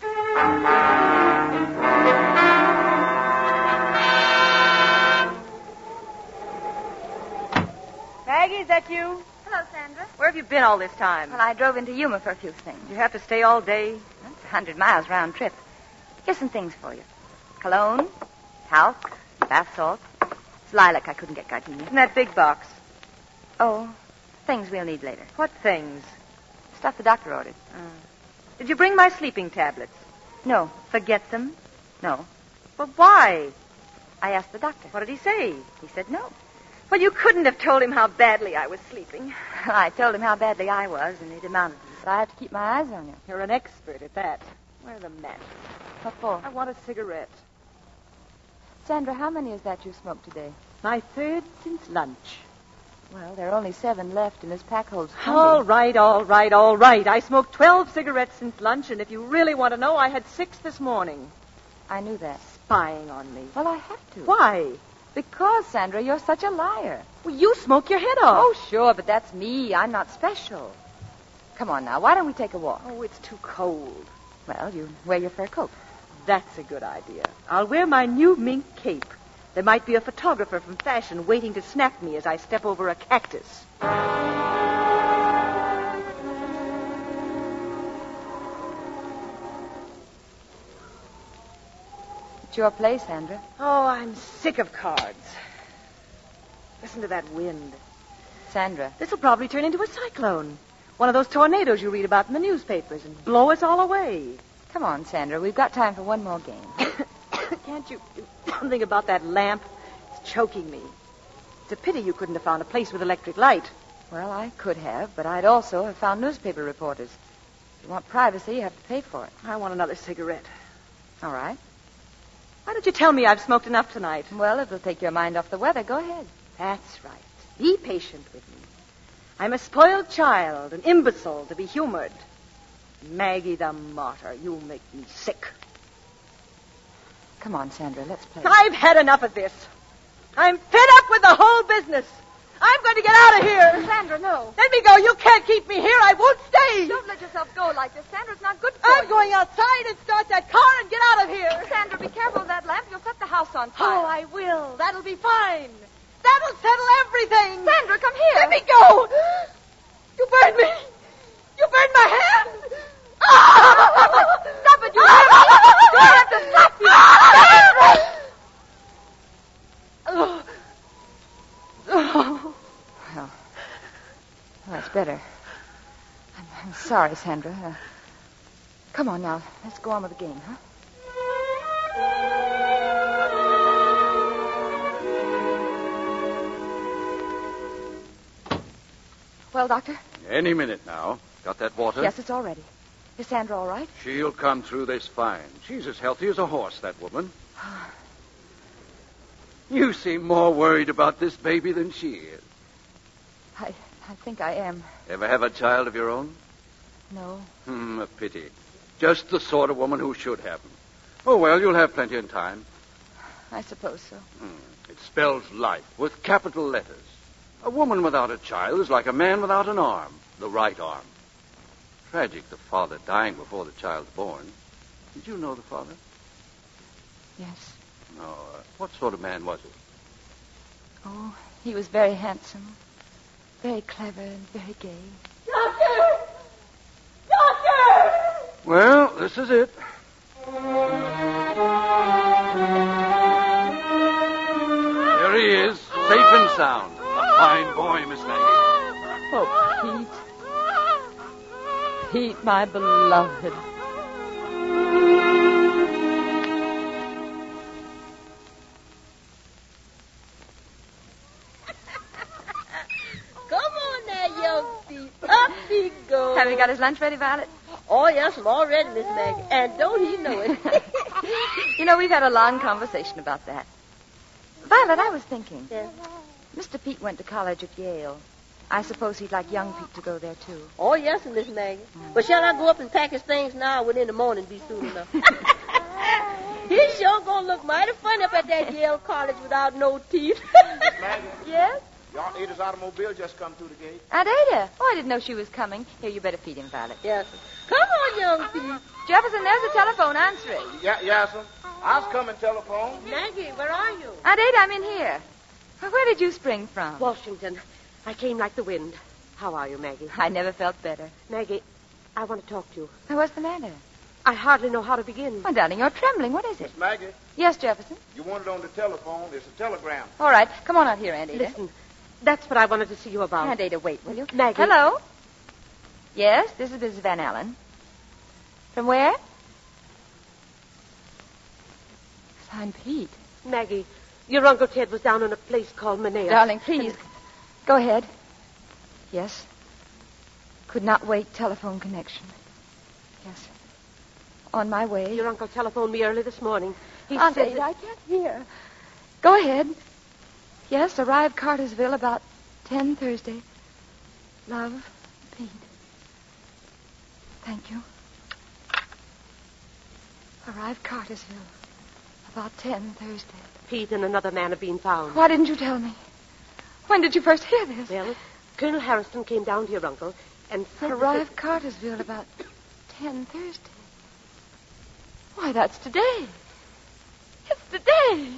[SPEAKER 7] Maggie, is that you?
[SPEAKER 5] Hello, Sandra.
[SPEAKER 7] Where have you been all this time?
[SPEAKER 5] Well, I drove into Yuma for a few things.
[SPEAKER 7] You have to stay all day?
[SPEAKER 5] That's a hundred miles round trip. Here's some things for you. Cologne, talc, bath salt. It's lilac I couldn't get gardenia.
[SPEAKER 7] In that big box.
[SPEAKER 5] Oh, things we'll need later.
[SPEAKER 7] What things?
[SPEAKER 5] Stuff the doctor ordered.
[SPEAKER 7] Oh. Did you bring my sleeping tablets?
[SPEAKER 5] No.
[SPEAKER 7] Forget them?
[SPEAKER 5] No.
[SPEAKER 7] Well, why?
[SPEAKER 5] I asked the doctor.
[SPEAKER 7] What did he say?
[SPEAKER 5] He said no.
[SPEAKER 7] Well, you couldn't have told him how badly I was sleeping.
[SPEAKER 5] I told him how badly I was, and he demanded it. But I have to keep my eyes on you.
[SPEAKER 7] You're an expert at that. Where's the match?
[SPEAKER 5] What for?
[SPEAKER 7] I want a cigarette.
[SPEAKER 5] Sandra, how many is that you smoked today?
[SPEAKER 7] My third since lunch.
[SPEAKER 5] Well, there are only seven left, and this pack holds twenty.
[SPEAKER 7] All right, all right, all right. I smoked twelve cigarettes since lunch, and if you really want to know, I had six this morning.
[SPEAKER 5] I knew that.
[SPEAKER 7] Spying on me.
[SPEAKER 5] Well, I have to.
[SPEAKER 7] Why? Because, Sandra, you're such a liar.
[SPEAKER 12] Well, you smoke your head off.
[SPEAKER 7] Oh, sure, but that's me. I'm not special. Come on now, why don't we take a walk?
[SPEAKER 12] Oh, it's too cold.
[SPEAKER 7] Well, you wear your fur coat.
[SPEAKER 12] That's a good idea. I'll wear my new mink cape. There might be a photographer from fashion waiting to snap me as I step over a cactus.
[SPEAKER 7] It's your place, Sandra.
[SPEAKER 12] Oh, I'm sick of cards. Listen to that wind.
[SPEAKER 7] Sandra.
[SPEAKER 12] This will probably turn into a cyclone. One of those tornadoes you read about in the newspapers and blow us all away.
[SPEAKER 7] Come on, Sandra. We've got time for one more game.
[SPEAKER 12] Can't you do something about that lamp? It's choking me. It's a pity you couldn't have found a place with electric light.
[SPEAKER 7] Well, I could have, but I'd also have found newspaper reporters. If you want privacy, you have to pay for it.
[SPEAKER 12] I want another cigarette.
[SPEAKER 7] All right.
[SPEAKER 12] Why don't you tell me I've smoked enough tonight?
[SPEAKER 7] Well, it'll take your mind off the weather. Go ahead.
[SPEAKER 12] That's right. Be patient with me. I'm a spoiled child, an imbecile to be humored. Maggie the martyr, you make me sick.
[SPEAKER 7] Come on, Sandra, let's play.
[SPEAKER 12] I've had enough of this. I'm fed up with the whole business. I'm going to get out of here.
[SPEAKER 5] Sandra, no.
[SPEAKER 12] Let me go. You can't keep me here. I won't stay.
[SPEAKER 5] Don't let yourself go like this. Sandra, it's not good for
[SPEAKER 12] I'm
[SPEAKER 5] you.
[SPEAKER 12] going outside and start that car and get out of here.
[SPEAKER 5] Sandra, be careful of that lamp. You'll set the house on fire.
[SPEAKER 12] Oh, I will. That'll be fine. That'll settle everything.
[SPEAKER 5] Sandra, come here.
[SPEAKER 12] Let me go. You burned me. You burned my hand. Ah!
[SPEAKER 5] Stop it, you hear me? I have to stop you. Sandra!
[SPEAKER 12] Oh.
[SPEAKER 7] Oh. Well, that's better. I'm, I'm sorry, Sandra. Uh, come on now. Let's go on with the game, huh? Well, Doctor?
[SPEAKER 13] Any minute now. Got that water?
[SPEAKER 7] Yes, it's all ready. Is Sandra all right?
[SPEAKER 13] She'll come through this fine. She's as healthy as a horse, that woman. You seem more worried about this baby than she is.
[SPEAKER 7] I, I think I am.
[SPEAKER 13] Ever have a child of your own?
[SPEAKER 7] No.
[SPEAKER 13] Hmm, a pity. Just the sort of woman who should have them. Oh, well, you'll have plenty of time.
[SPEAKER 7] I suppose so.
[SPEAKER 13] Hmm. It spells life with capital letters. A woman without a child is like a man without an arm, the right arm. Tragic, the father dying before the child's born. Did you know the father?
[SPEAKER 7] Yes.
[SPEAKER 13] No. Uh, what sort of man was he?
[SPEAKER 7] Oh, he was very handsome, very clever, and very gay.
[SPEAKER 12] Doctor! Doctor!
[SPEAKER 13] Well, this is it. There he is, safe and sound. A fine boy, Miss Maggie.
[SPEAKER 7] Oh, Pete. Pete, my beloved.
[SPEAKER 3] Come on now, young Pete. Up he goes.
[SPEAKER 7] Have you got his lunch ready, Violet?
[SPEAKER 3] Oh, yes, I'm all ready, Miss Maggie. And don't he know it?
[SPEAKER 7] You know, we've had a long conversation about that. Violet, I was thinking.
[SPEAKER 3] Yeah.
[SPEAKER 7] Mister Pete went to college at Yale. I suppose he'd like young Pete to go there, too.
[SPEAKER 3] Oh, yes, Miss Maggie. Mm. But shall I go up and pack his things now or would in the morning be soon enough? He's sure gonna look mighty funny up at that Yale college without no teeth.
[SPEAKER 2] Miss Maggie?
[SPEAKER 3] Yes?
[SPEAKER 2] Y'all Ada's automobile just come through the gate.
[SPEAKER 7] Aunt Ada? Oh, I didn't know she was coming. Here, you better feed him, Violet.
[SPEAKER 3] Yes. Come on, young Pete.
[SPEAKER 7] Jefferson, there's the telephone. Answer it.
[SPEAKER 2] Yeah, yes, sir. I was coming telephone.
[SPEAKER 3] Maggie, where are you?
[SPEAKER 7] Aunt Ada, I'm in here. Where did you spring from?
[SPEAKER 12] Washington. I came like the wind. How are you, Maggie?
[SPEAKER 7] I never felt better.
[SPEAKER 12] Maggie, I want to talk to you.
[SPEAKER 7] What's the matter?
[SPEAKER 12] I hardly know how to begin.
[SPEAKER 7] Oh, darling, you're trembling. What is it?
[SPEAKER 2] Miss Maggie,
[SPEAKER 7] Yes, Jefferson?
[SPEAKER 2] you want it on the telephone. It's a telegram.
[SPEAKER 7] All right. Come on out here, Aunt Ada.
[SPEAKER 12] Listen, that's what I wanted to see you about.
[SPEAKER 7] Aunt Ada, wait, will you?
[SPEAKER 12] Maggie.
[SPEAKER 7] Hello? Yes, this is Missus Van Allen. From where? I'm Pete.
[SPEAKER 12] Maggie, your Uncle Ted was down in a place called Manea.
[SPEAKER 7] Darling, please. And... Go ahead. Yes. Could not wait. Telephone connection. Yes. On my way.
[SPEAKER 12] Your uncle telephoned me early this morning. He
[SPEAKER 7] Aunt
[SPEAKER 12] said
[SPEAKER 7] Ada,
[SPEAKER 12] that...
[SPEAKER 7] I can't hear. Go ahead. Yes, arrive Cartersville about ten Thursday. Love, Pete. Thank you. Arrive Cartersville
[SPEAKER 5] about ten Thursday.
[SPEAKER 3] Pete and another man have been found.
[SPEAKER 5] Why didn't you tell me? When did you first hear this?
[SPEAKER 3] Well, Colonel Harrison came down to your uncle and said...
[SPEAKER 5] Arrived at Cartersville about ten Thursday. Why, that's today. It's today.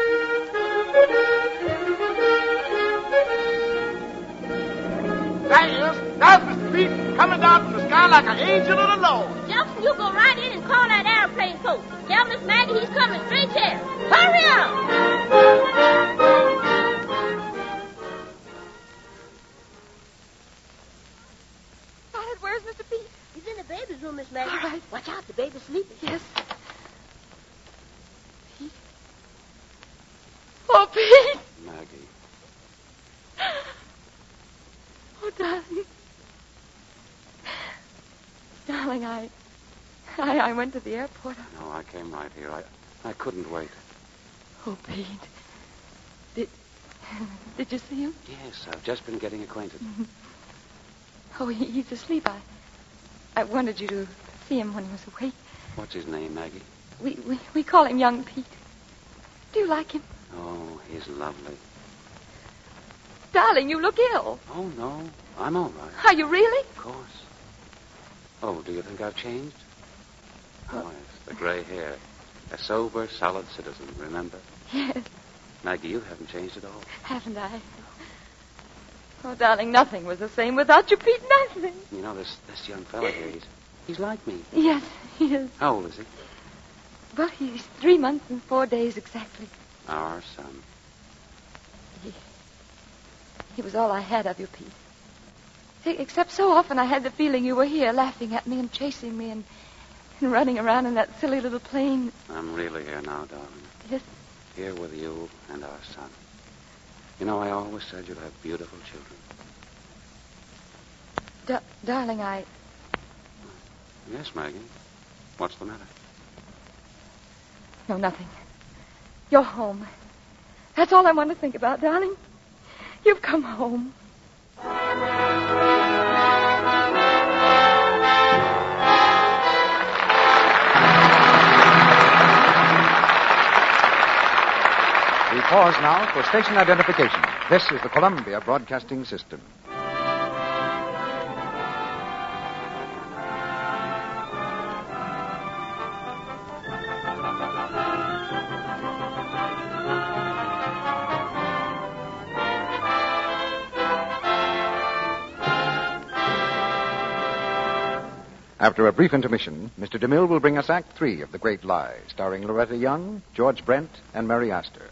[SPEAKER 2] There he is. That's Mister Pete, coming down from the sky like an angel of the Lord.
[SPEAKER 3] Johnson, you go right in and call that airplane coach. Tell Miss Maggie he's coming straight here. Hurry up!
[SPEAKER 5] Violet, where's Mister Pete?
[SPEAKER 3] He's in the baby's room, Miss Maggie.
[SPEAKER 5] All right.
[SPEAKER 3] Watch out, the baby's sleeping.
[SPEAKER 5] Yes. Pete? Oh, Pete!
[SPEAKER 4] Maggie.
[SPEAKER 5] Oh, darling. Darling, I, I... I went to the airport.
[SPEAKER 4] No, I came right here. I, I couldn't wait.
[SPEAKER 5] Oh, Pete. Did... Did you see him?
[SPEAKER 4] Yes, I've just been getting acquainted.
[SPEAKER 5] Oh, he, he's asleep. I... I wanted you to see him when he was awake.
[SPEAKER 4] What's his name, Maggie?
[SPEAKER 5] We, we, we call him Young Pete. Do you like him?
[SPEAKER 4] Oh, he's lovely.
[SPEAKER 5] Darling, you look ill.
[SPEAKER 4] Oh, no. I'm all right.
[SPEAKER 5] Are you really?
[SPEAKER 4] Of course. Oh, do you think I've changed? Oh, yes, the gray hair. A sober, solid citizen, remember?
[SPEAKER 5] Yes.
[SPEAKER 4] Maggie, you haven't changed at all.
[SPEAKER 5] Haven't I? Oh, darling, nothing was the same without you, Pete. Nothing.
[SPEAKER 4] You know, this this young fella here, he's, he's like me.
[SPEAKER 5] Yes, he is.
[SPEAKER 4] How old is he?
[SPEAKER 5] Well, he's three months and four days exactly.
[SPEAKER 4] Our son.
[SPEAKER 5] He, he was all I had of you, Pete. E- Except so often I had the feeling you were here, laughing at me and chasing me and, and running around in that silly little plane.
[SPEAKER 4] I'm really here now, darling.
[SPEAKER 5] Yes.
[SPEAKER 4] Here with you and our son. You know, I always said you'd have beautiful children.
[SPEAKER 5] Da- darling, I...
[SPEAKER 4] Yes, Maggie. What's the matter?
[SPEAKER 5] No, nothing. You're home. That's all I want to think about, darling. You've come home.
[SPEAKER 9] We pause now for station identification. This is the Columbia Broadcasting System. After a brief intermission, Mister DeMille will bring us Act Three of The Great Lie, starring Loretta Young, George Brent, and Mary Astor.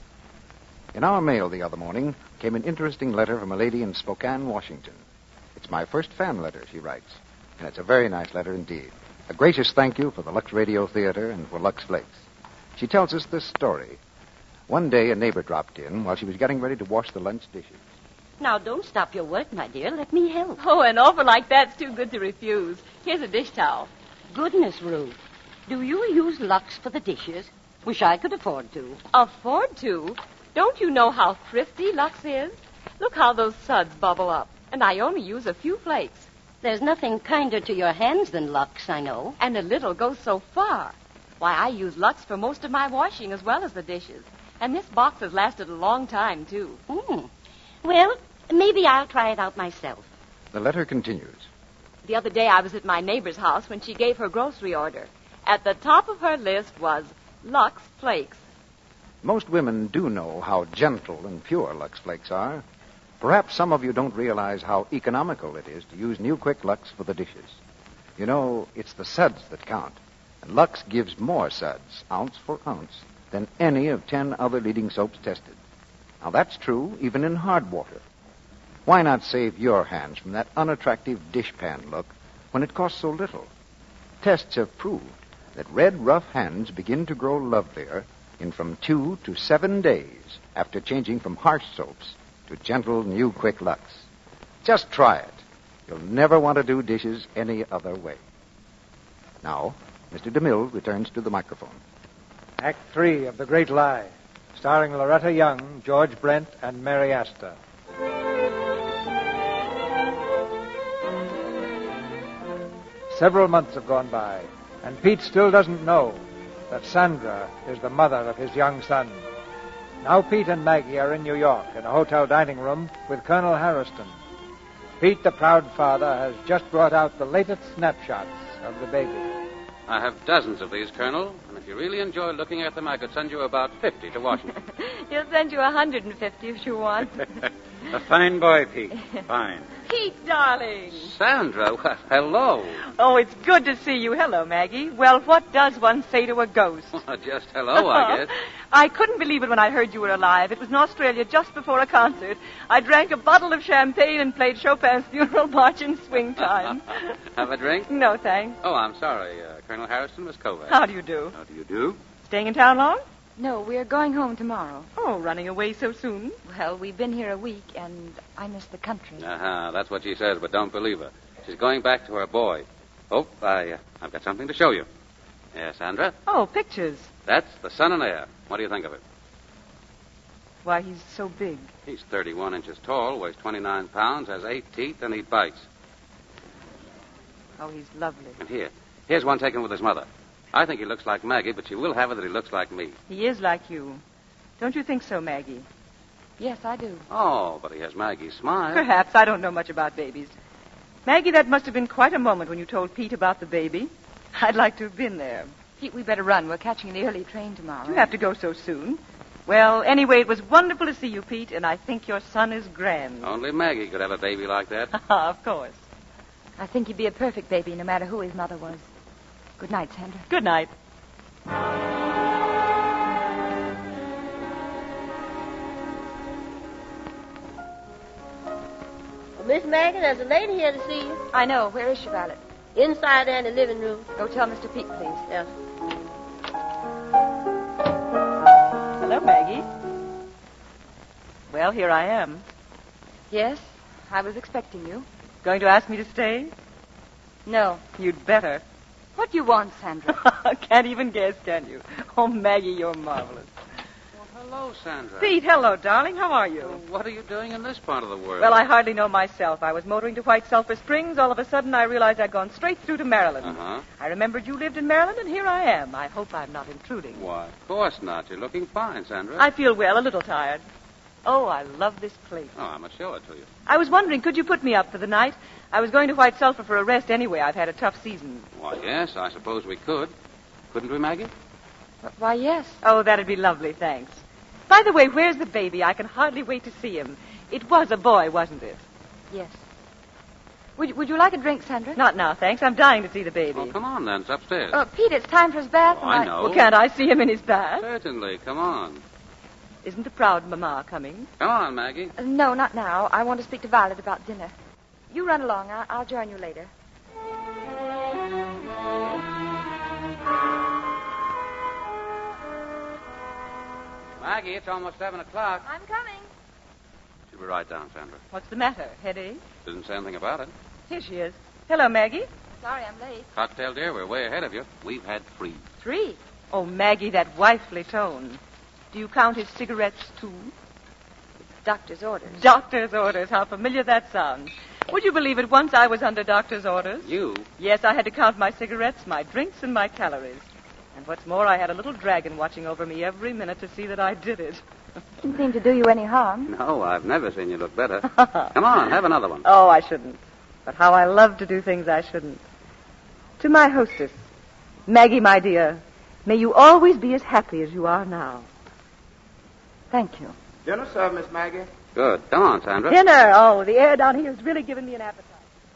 [SPEAKER 9] In our mail the other morning came an interesting letter from a lady in Spokane, Washington. It's my first fan letter, she writes, and it's a very nice letter indeed. A gracious thank you for the Lux Radio Theater and for Lux Flakes. She tells us this story. One day a neighbor dropped in while she was getting ready to wash the lunch dishes.
[SPEAKER 14] Now, don't stop your work, my dear. Let me help.
[SPEAKER 15] Oh, an offer like that's too good to refuse. Here's a dish towel.
[SPEAKER 14] Goodness, Ruth. Do you use Lux for the dishes? Wish I could afford to.
[SPEAKER 15] Afford to? Don't you know how thrifty Lux is? Look how those suds bubble up. And I only use a few flakes.
[SPEAKER 14] There's nothing kinder to your hands than Lux, I know.
[SPEAKER 15] And a little goes so far. Why, I use Lux for most of my washing as well as the dishes. And this box has lasted a long time, too.
[SPEAKER 14] Mm. Well, maybe I'll try it out myself.
[SPEAKER 9] The letter continues.
[SPEAKER 15] The other day I was at my neighbor's house when she gave her grocery order. At the top of her list was Lux Flakes.
[SPEAKER 9] Most women do know how gentle and pure Lux Flakes are. Perhaps some of you don't realize how economical it is to use New Quick Lux for the dishes. You know, it's the suds that count. And Lux gives more suds, ounce for ounce, than any of ten other leading soaps tested. Now, that's true even in hard water. Why not save your hands from that unattractive dishpan look when it costs so little? Tests have proved that red, rough hands begin to grow lovelier in from two to seven days after changing from harsh soaps to gentle New Quick Lux. Just try it. You'll never want to do dishes any other way. Now, Mister DeMille returns to the microphone.
[SPEAKER 1] Act Three of The Great Lie, starring Loretta Young, George Brent, and Mary Astor. Several months have gone by, and Pete still doesn't know that Sandra is the mother of his young son. Now Pete and Maggie are in New York in a hotel dining room with Colonel Harrison. Pete, the proud father, has just brought out the latest snapshots of the baby.
[SPEAKER 4] I have dozens of these, Colonel, and if you really enjoy looking at them, I could send you about fifty to Washington.
[SPEAKER 5] He'll send you a hundred and fifty if you want.
[SPEAKER 16] A fine boy, Pete. Fine.
[SPEAKER 7] Pete, darling.
[SPEAKER 4] Sandra, well, hello.
[SPEAKER 7] Oh, it's good to see you. Hello, Maggie. Well, what does one say to a ghost?
[SPEAKER 4] Well, just hello, I guess.
[SPEAKER 7] I couldn't believe it when I heard you were alive. It was in Australia just before a concert. I drank a bottle of champagne and played Chopin's funeral march in swing time.
[SPEAKER 4] Have a drink?
[SPEAKER 7] No, thanks.
[SPEAKER 4] Oh, I'm sorry. Uh, Colonel Harrison was Kovac.
[SPEAKER 7] How do you do?
[SPEAKER 13] How do you do?
[SPEAKER 7] Staying in town long?
[SPEAKER 5] No, we're going home tomorrow.
[SPEAKER 7] Oh, running away so soon?
[SPEAKER 5] Well, we've been here a week, and I miss the country.
[SPEAKER 4] Uh-huh, that's what she says, but don't believe her. She's going back to her boy. Oh, I, uh, I've got something to show you. Yes, Sandra?
[SPEAKER 7] Oh, pictures.
[SPEAKER 4] That's the son and heir. What do you think of it?
[SPEAKER 7] Why, he's so big.
[SPEAKER 4] He's thirty-one inches tall, weighs twenty-nine pounds, has eight teeth, and he bites.
[SPEAKER 7] Oh, he's lovely.
[SPEAKER 4] And here, here's one taken with his mother. I think he looks like Maggie, but she will have it that he looks like me.
[SPEAKER 7] He is like you. Don't you think so, Maggie?
[SPEAKER 5] Yes, I do.
[SPEAKER 4] Oh, but he has Maggie's smile.
[SPEAKER 7] Perhaps. I don't know much about babies. Maggie, that must have been quite a moment when you told Pete about the baby. I'd like to have been there.
[SPEAKER 5] Pete, we better run. We're catching the early train tomorrow.
[SPEAKER 7] You have to go so soon. Well, anyway, it was wonderful to see you, Pete, and I think your son is grand.
[SPEAKER 4] Only Maggie could have a baby like that.
[SPEAKER 7] Of course.
[SPEAKER 5] I think he'd be a perfect baby, no matter who his mother was. Good night, Sandra.
[SPEAKER 7] Good night.
[SPEAKER 3] Well, Miss Maggie, there's a lady here to see you.
[SPEAKER 5] I know. Where is she, Violet?
[SPEAKER 3] Inside there in the living room.
[SPEAKER 5] Go tell Mister Pete, please.
[SPEAKER 3] Yes.
[SPEAKER 7] Hello, Maggie. Well, here I am.
[SPEAKER 5] Yes, I was expecting you.
[SPEAKER 7] Going to ask me to stay?
[SPEAKER 5] No.
[SPEAKER 7] You'd better.
[SPEAKER 5] What do you want, Sandra?
[SPEAKER 7] Can't even guess, can you? Oh, Maggie, you're marvelous.
[SPEAKER 4] Well, hello, Sandra.
[SPEAKER 7] Pete, hello, darling. How are you?
[SPEAKER 4] Well, what are you doing in this part of the world?
[SPEAKER 7] Well, I hardly know myself. I was motoring to White Sulphur Springs. All of a sudden, I realized I'd gone straight through to Maryland.
[SPEAKER 4] Uh-huh.
[SPEAKER 7] I remembered you lived in Maryland, and here I am. I hope I'm not intruding.
[SPEAKER 4] Why, of course not. You're looking fine, Sandra.
[SPEAKER 7] I feel well, a little tired. Oh, I love this place.
[SPEAKER 4] Oh, I must show it to you.
[SPEAKER 7] I was wondering, could you put me up for the night? I was going to White Sulphur for a rest anyway. I've had a tough season.
[SPEAKER 4] Why, yes, I suppose we could. Couldn't we, Maggie?
[SPEAKER 5] Why, yes.
[SPEAKER 7] Oh, that'd be lovely, thanks. By the way, where's the baby? I can hardly wait to see him. It was a boy, wasn't it?
[SPEAKER 5] Yes. Would, would you like a drink, Sandra?
[SPEAKER 7] Not now, thanks. I'm dying to see the baby.
[SPEAKER 4] Oh, come on, then. It's upstairs.
[SPEAKER 5] Oh, Pete, it's time for his bath.
[SPEAKER 4] Oh,
[SPEAKER 5] and
[SPEAKER 4] I know.
[SPEAKER 7] Well, can't I see him in his bath?
[SPEAKER 4] Certainly. Come on.
[SPEAKER 7] Isn't the proud Mama coming?
[SPEAKER 4] Come on, Maggie.
[SPEAKER 5] Uh, no, not now. I want to speak to Violet about dinner. You run along. I'll, I'll join you later.
[SPEAKER 4] Maggie, it's almost seven o'clock.
[SPEAKER 5] I'm coming.
[SPEAKER 4] She'll be right down, Sandra.
[SPEAKER 7] What's the matter? Headache?
[SPEAKER 4] Didn't say anything about it.
[SPEAKER 7] Here she is. Hello, Maggie.
[SPEAKER 5] Sorry I'm late.
[SPEAKER 4] Cocktail, dear, we're way ahead of you. We've had three.
[SPEAKER 7] Three? Oh, Maggie, that wifely tone. Do you count his cigarettes, too?
[SPEAKER 5] Doctor's orders.
[SPEAKER 7] Doctor's orders. How familiar that sounds. Would you believe it? Once I was under doctor's orders.
[SPEAKER 4] You?
[SPEAKER 7] Yes, I had to count my cigarettes, my drinks, and my calories. And what's more, I had a little dragon watching over me every minute to see that I did it.
[SPEAKER 5] Didn't seem to do you any harm.
[SPEAKER 4] No, I've never seen you look better. Come on, have another one.
[SPEAKER 7] Oh, I shouldn't. But how I love to do things I shouldn't. To my hostess, Maggie, my dear, may you always be as happy as you are now. Thank you.
[SPEAKER 2] Dinner served, Miss Maggie.
[SPEAKER 4] Good. Come on, Sandra.
[SPEAKER 7] Dinner. Oh, the air down here has really given me an appetite.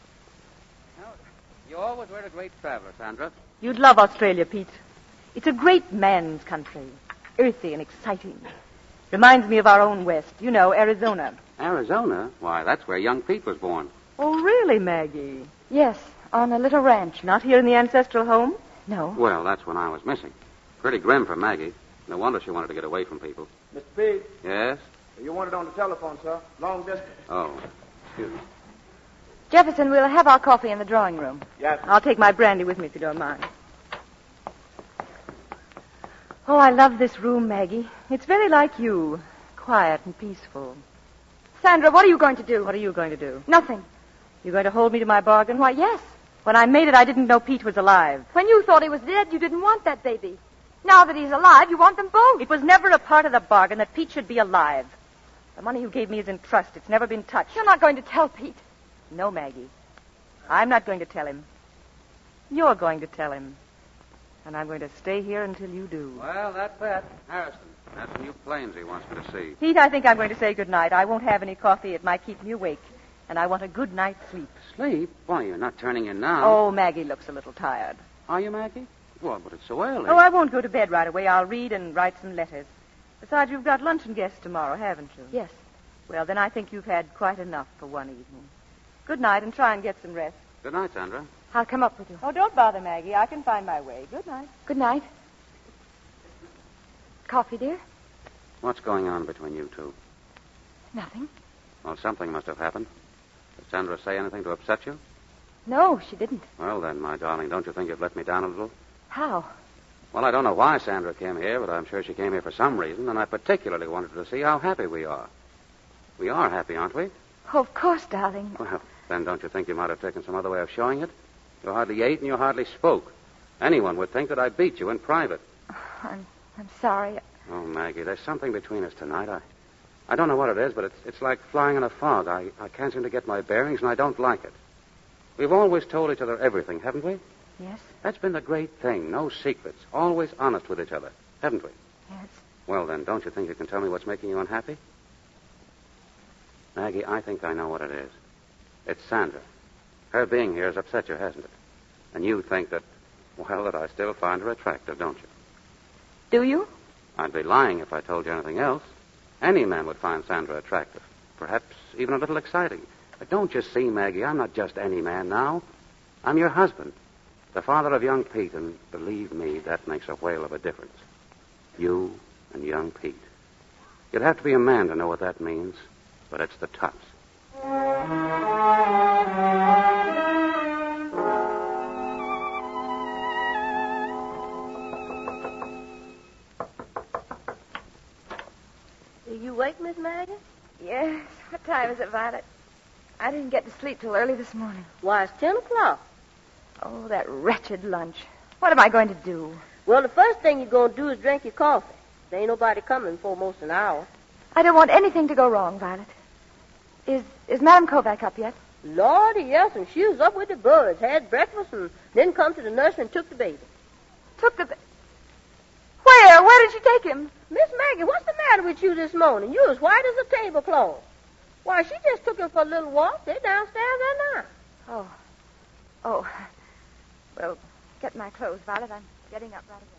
[SPEAKER 4] You always were a great traveler, Sandra.
[SPEAKER 7] You'd love Australia, Pete. It's a great man's country. Earthy and exciting. Reminds me of our own West. You know, Arizona.
[SPEAKER 4] Arizona? Why, that's where young Pete was born.
[SPEAKER 7] Oh, really, Maggie?
[SPEAKER 5] Yes, on a little ranch.
[SPEAKER 7] Not here in the ancestral home?
[SPEAKER 5] No.
[SPEAKER 4] Well, that's when I was missing. Pretty grim for Maggie. No wonder she wanted to get away from people.
[SPEAKER 2] Mister Pete,
[SPEAKER 4] Yes?
[SPEAKER 2] you wanted on the telephone, sir. Long distance.
[SPEAKER 4] Oh, excuse me.
[SPEAKER 5] Jefferson, we'll have our coffee in the drawing room.
[SPEAKER 2] Yes.
[SPEAKER 7] I'll take my brandy with me if you don't mind. Oh, I love this room, Maggie. It's very like you. Quiet and peaceful.
[SPEAKER 5] Sandra, what are you going to do?
[SPEAKER 7] What are you going to do?
[SPEAKER 5] Nothing.
[SPEAKER 7] You going to hold me to my bargain?
[SPEAKER 5] Why, yes.
[SPEAKER 7] When I made it, I didn't know Pete was alive.
[SPEAKER 5] When you thought he was dead, you didn't want that baby.
[SPEAKER 8] Now that he's alive, you want them both.
[SPEAKER 7] It was never a part of the bargain that Pete should be alive. The money you gave me is in trust. It's never been touched.
[SPEAKER 8] You're not going to tell Pete.
[SPEAKER 7] No, Maggie. I'm not going to tell him. You're going to tell him. And I'm going to stay here until you do.
[SPEAKER 4] Well, that's it. Harrison, that's the new planes he wants me to see.
[SPEAKER 7] Pete, I think I'm going to say good night. I won't have any coffee. It might keep me awake. And I want a good night's sleep.
[SPEAKER 4] Sleep? Why, you're not turning in now.
[SPEAKER 7] Oh, Maggie looks a little tired.
[SPEAKER 4] Are you, Maggie? Well, but it's so early.
[SPEAKER 7] Oh, I won't go to bed right away. I'll read and write some letters. Besides, you've got luncheon guests tomorrow, haven't you?
[SPEAKER 8] Yes.
[SPEAKER 7] Well, then I think you've had quite enough for one evening. Good night, and try and get some rest.
[SPEAKER 4] Good night, Sandra.
[SPEAKER 8] I'll come up with you.
[SPEAKER 7] Oh, don't bother, Maggie. I can find my way. Good night.
[SPEAKER 8] Good night. Coffee, dear?
[SPEAKER 4] What's going on between you two?
[SPEAKER 8] Nothing.
[SPEAKER 4] Well, something must have happened. Did Sandra say anything to upset you?
[SPEAKER 8] No, she didn't.
[SPEAKER 4] Well, then, my darling, don't you think you've let me down a little?
[SPEAKER 8] How?
[SPEAKER 4] Well, I don't know why Sandra came here, but I'm sure she came here for some reason, and I particularly wanted to see how happy we are. We are happy, aren't we?
[SPEAKER 8] Oh, of course, darling.
[SPEAKER 4] Well, then don't you think you might have taken some other way of showing it? You hardly ate and you hardly spoke. Anyone would think that I beat you in private.
[SPEAKER 8] I'm, I'm sorry.
[SPEAKER 4] Oh, Maggie, there's something between us tonight. I, I don't know what it is, but it's, it's like flying in a fog. I, I can't seem to get my bearings, and I don't like it. We've always told each other everything, haven't we?
[SPEAKER 8] Yes.
[SPEAKER 4] That's been the great thing. No secrets. Always honest with each other, haven't we?
[SPEAKER 8] Yes.
[SPEAKER 4] Well, then, don't you think you can tell me what's making you unhappy? Maggie, I think I know what it is. It's Sandra. Her being here has upset you, hasn't it? And you think that, well, that I still find her attractive, don't you?
[SPEAKER 8] Do you?
[SPEAKER 4] I'd be lying if I told you anything else. Any man would find Sandra attractive. Perhaps even a little exciting. But don't you see, Maggie, I'm not just any man now. I'm your husband, the father of young Pete, and believe me, that makes a whale of a difference. You and young Pete. You'd have to be a man to know what that means, but it's the tops.
[SPEAKER 3] Are you awake, Miss Maggie?
[SPEAKER 8] Yes. What time is it, Violet? I didn't get to sleep till early this morning.
[SPEAKER 3] Why, it's ten o'clock.
[SPEAKER 8] Oh, that wretched lunch. What am I going to do?
[SPEAKER 3] Well, the first thing you're going to do is drink your coffee. There ain't nobody coming for almost an hour.
[SPEAKER 8] I don't want anything to go wrong, Violet. Is is Madame Kovac up yet?
[SPEAKER 3] Lordy, yes, and she was up with the birds, had breakfast, and then come to the nursery and took the baby.
[SPEAKER 8] Took the... Ba- Where? Where did she take him?
[SPEAKER 3] Miss Maggie, what's the matter with you this morning? You as white as a tablecloth. Why, she just took him for a little walk. They're downstairs there now.
[SPEAKER 8] Oh. Oh. Well, get my clothes, Violet. I'm getting up right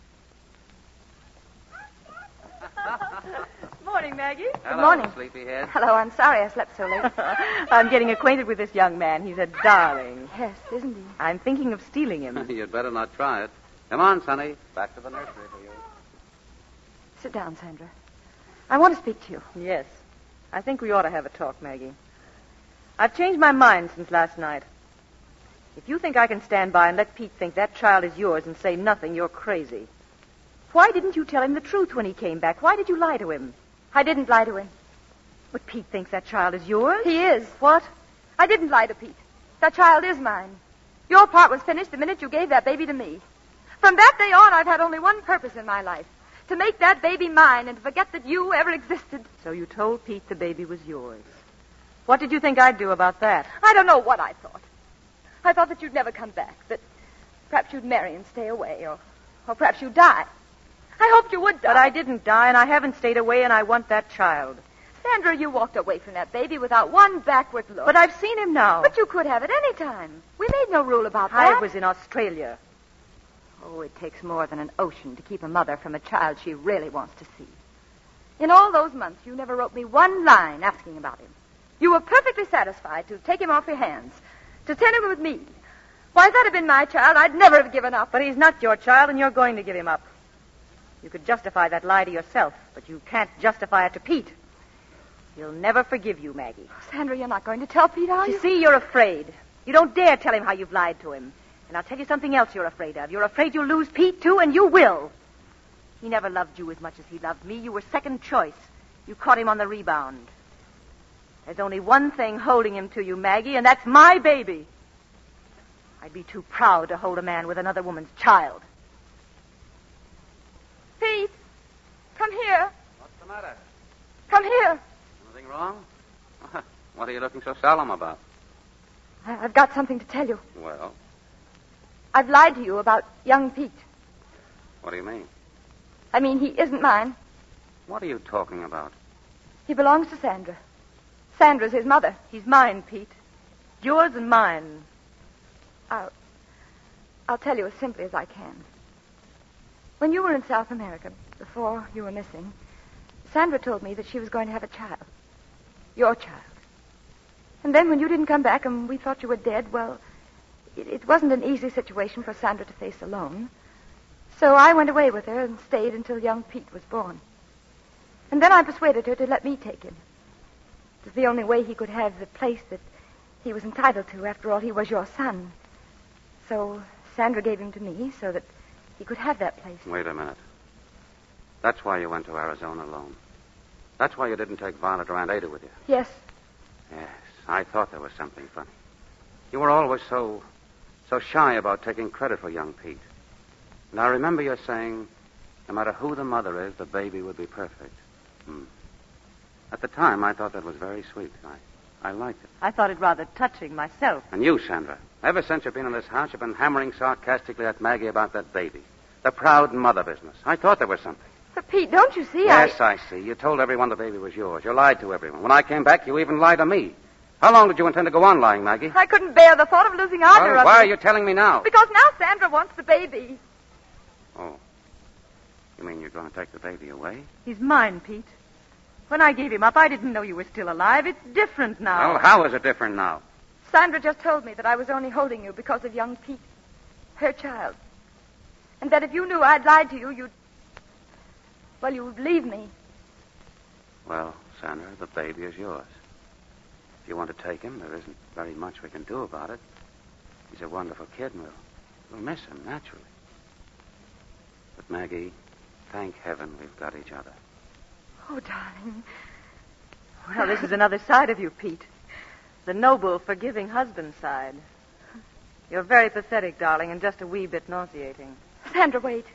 [SPEAKER 8] away.
[SPEAKER 7] Morning, Maggie.
[SPEAKER 4] Hello,
[SPEAKER 7] Good morning.
[SPEAKER 4] sleepyhead.
[SPEAKER 8] Hello, I'm sorry I slept so late.
[SPEAKER 7] I'm getting acquainted with this young man. He's a darling.
[SPEAKER 8] Yes, isn't he?
[SPEAKER 7] I'm thinking of stealing him.
[SPEAKER 4] You'd better not try it. Come on, Sonny. Back to the nursery for you.
[SPEAKER 8] Sit down, Sandra. I want to speak to you.
[SPEAKER 7] Yes. I think we ought to have a talk, Maggie. I've changed my mind since last night. If you think I can stand by and let Pete think that child is yours and say nothing, you're crazy. Why didn't you tell him the truth when he came back? Why did you lie to him?
[SPEAKER 8] I didn't lie to him.
[SPEAKER 7] But Pete thinks that child is yours?
[SPEAKER 8] He is.
[SPEAKER 7] What?
[SPEAKER 8] I didn't lie to Pete. That child is mine. Your part was finished the minute you gave that baby to me. From that day on, I've had only one purpose in my life. To make that baby mine and to forget that you ever existed.
[SPEAKER 7] So you told Pete the baby was yours. What did you think I'd do about that?
[SPEAKER 8] I don't know what I thought. I thought that you'd never come back, that perhaps you'd marry and stay away, or, or perhaps you'd die. I hoped you would die.
[SPEAKER 7] But I didn't die, and I haven't stayed away, and I want that child.
[SPEAKER 8] Sandra, you walked away from that baby without one backward look.
[SPEAKER 7] But I've seen him now.
[SPEAKER 8] But you could have at any time. We made no rule about that.
[SPEAKER 7] I was in Australia.
[SPEAKER 8] Oh, it takes more than an ocean to keep a mother from a child she really wants to see. In all those months, you never wrote me one line asking about him. You were perfectly satisfied to take him off your hands, to send him with me. Why, if that had been my child, I'd never have given up.
[SPEAKER 7] But he's not your child, and you're going to give him up. You could justify that lie to yourself, but you can't justify it to Pete. He'll never forgive you, Maggie.
[SPEAKER 8] Oh, Sandra, you're not going to tell Pete, are you?
[SPEAKER 7] You see, you're afraid. You don't dare tell him how you've lied to him. And I'll tell you something else you're afraid of. You're afraid you'll lose Pete, too, and you will. He never loved you as much as he loved me. You were second choice. You caught him on the rebound. There's only one thing holding him to you, Maggie, and that's my baby. I'd be too proud to hold a man with another woman's child.
[SPEAKER 8] Come here.
[SPEAKER 4] What's the matter?
[SPEAKER 8] Come here.
[SPEAKER 4] Anything wrong? What are you looking so solemn about?
[SPEAKER 8] I- I've got something to tell you.
[SPEAKER 4] Well,
[SPEAKER 8] I've lied to you about young Pete.
[SPEAKER 4] what do you mean?
[SPEAKER 8] I mean, he isn't mine.
[SPEAKER 4] What are you talking about?
[SPEAKER 8] He belongs to Sandra. Sandra's his mother.
[SPEAKER 12] He's mine, Pete. Yours and mine.
[SPEAKER 8] I'll, I'll tell you as simply as I can. When you were in South America, before you were missing, Sandra told me that she was going to have a child. Your child. And then when you didn't come back and we thought you were dead, well, it, it wasn't an easy situation for Sandra to face alone. So I went away with her and stayed until young Pete was born. And then I persuaded her to let me take him. It was the only way he could have the place that he was entitled to. After all, he was your son. So Sandra gave him to me so that he could have that place.
[SPEAKER 4] Wait a minute. That's why you went to Arizona alone. That's why you didn't take Violet or Aunt Ada with you.
[SPEAKER 8] Yes.
[SPEAKER 4] Yes, I thought there was something funny. You were always so, so shy about taking credit for young Pete. And I remember you saying, no matter who the mother is, the baby would be perfect. Hmm. At the time, I thought that was very sweet. I, I liked it.
[SPEAKER 12] I thought it rather touching myself.
[SPEAKER 4] And you, Sandra, ever since you've been in this house, you've been hammering sarcastically at Maggie about that baby. The proud mother business. I thought there was something.
[SPEAKER 8] But, Pete, don't you see?
[SPEAKER 4] Yes,
[SPEAKER 8] I...
[SPEAKER 4] I see. You told everyone the baby was yours. You lied to everyone. When I came back, you even lied to me. How long did you intend to go on lying, Maggie?
[SPEAKER 8] I couldn't bear the thought of losing either
[SPEAKER 4] Well,
[SPEAKER 8] of
[SPEAKER 4] why
[SPEAKER 8] you.
[SPEAKER 4] are you telling me now?
[SPEAKER 8] Because now Sandra wants the baby.
[SPEAKER 4] Oh. You mean you're going to take the baby away?
[SPEAKER 12] He's mine, Pete. When I gave him up, I didn't know you were still alive. It's different now.
[SPEAKER 4] Well, how is it different now?
[SPEAKER 8] Sandra just told me that I was only holding you because of young Pete, her child. And that if you knew I'd lied to you, you'd... Well, you'd leave me.
[SPEAKER 4] Well, Sandra, the baby is yours. If you want to take him, there isn't very much we can do about it. He's a wonderful kid, and we'll, we'll miss him, naturally. But, Maggie, thank heaven we've got each other.
[SPEAKER 8] Oh, darling.
[SPEAKER 12] Well, this is another side of you, Pete. The noble, forgiving husband side. You're very pathetic, darling, and just a wee bit nauseating.
[SPEAKER 8] Sandra, wait.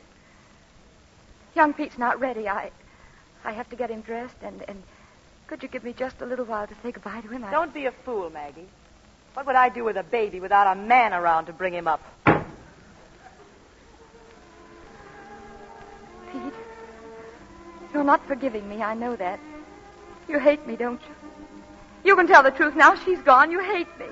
[SPEAKER 8] Young Pete's not ready. I I have to get him dressed, and, and could you give me just a little while to say goodbye to him? I...
[SPEAKER 12] Don't be a fool, Maggie. What would I do with a baby without a man around to bring him up?
[SPEAKER 8] Pete, you're not forgiving me. I know that. You hate me, don't you? You can tell the truth now. She's gone. You hate me.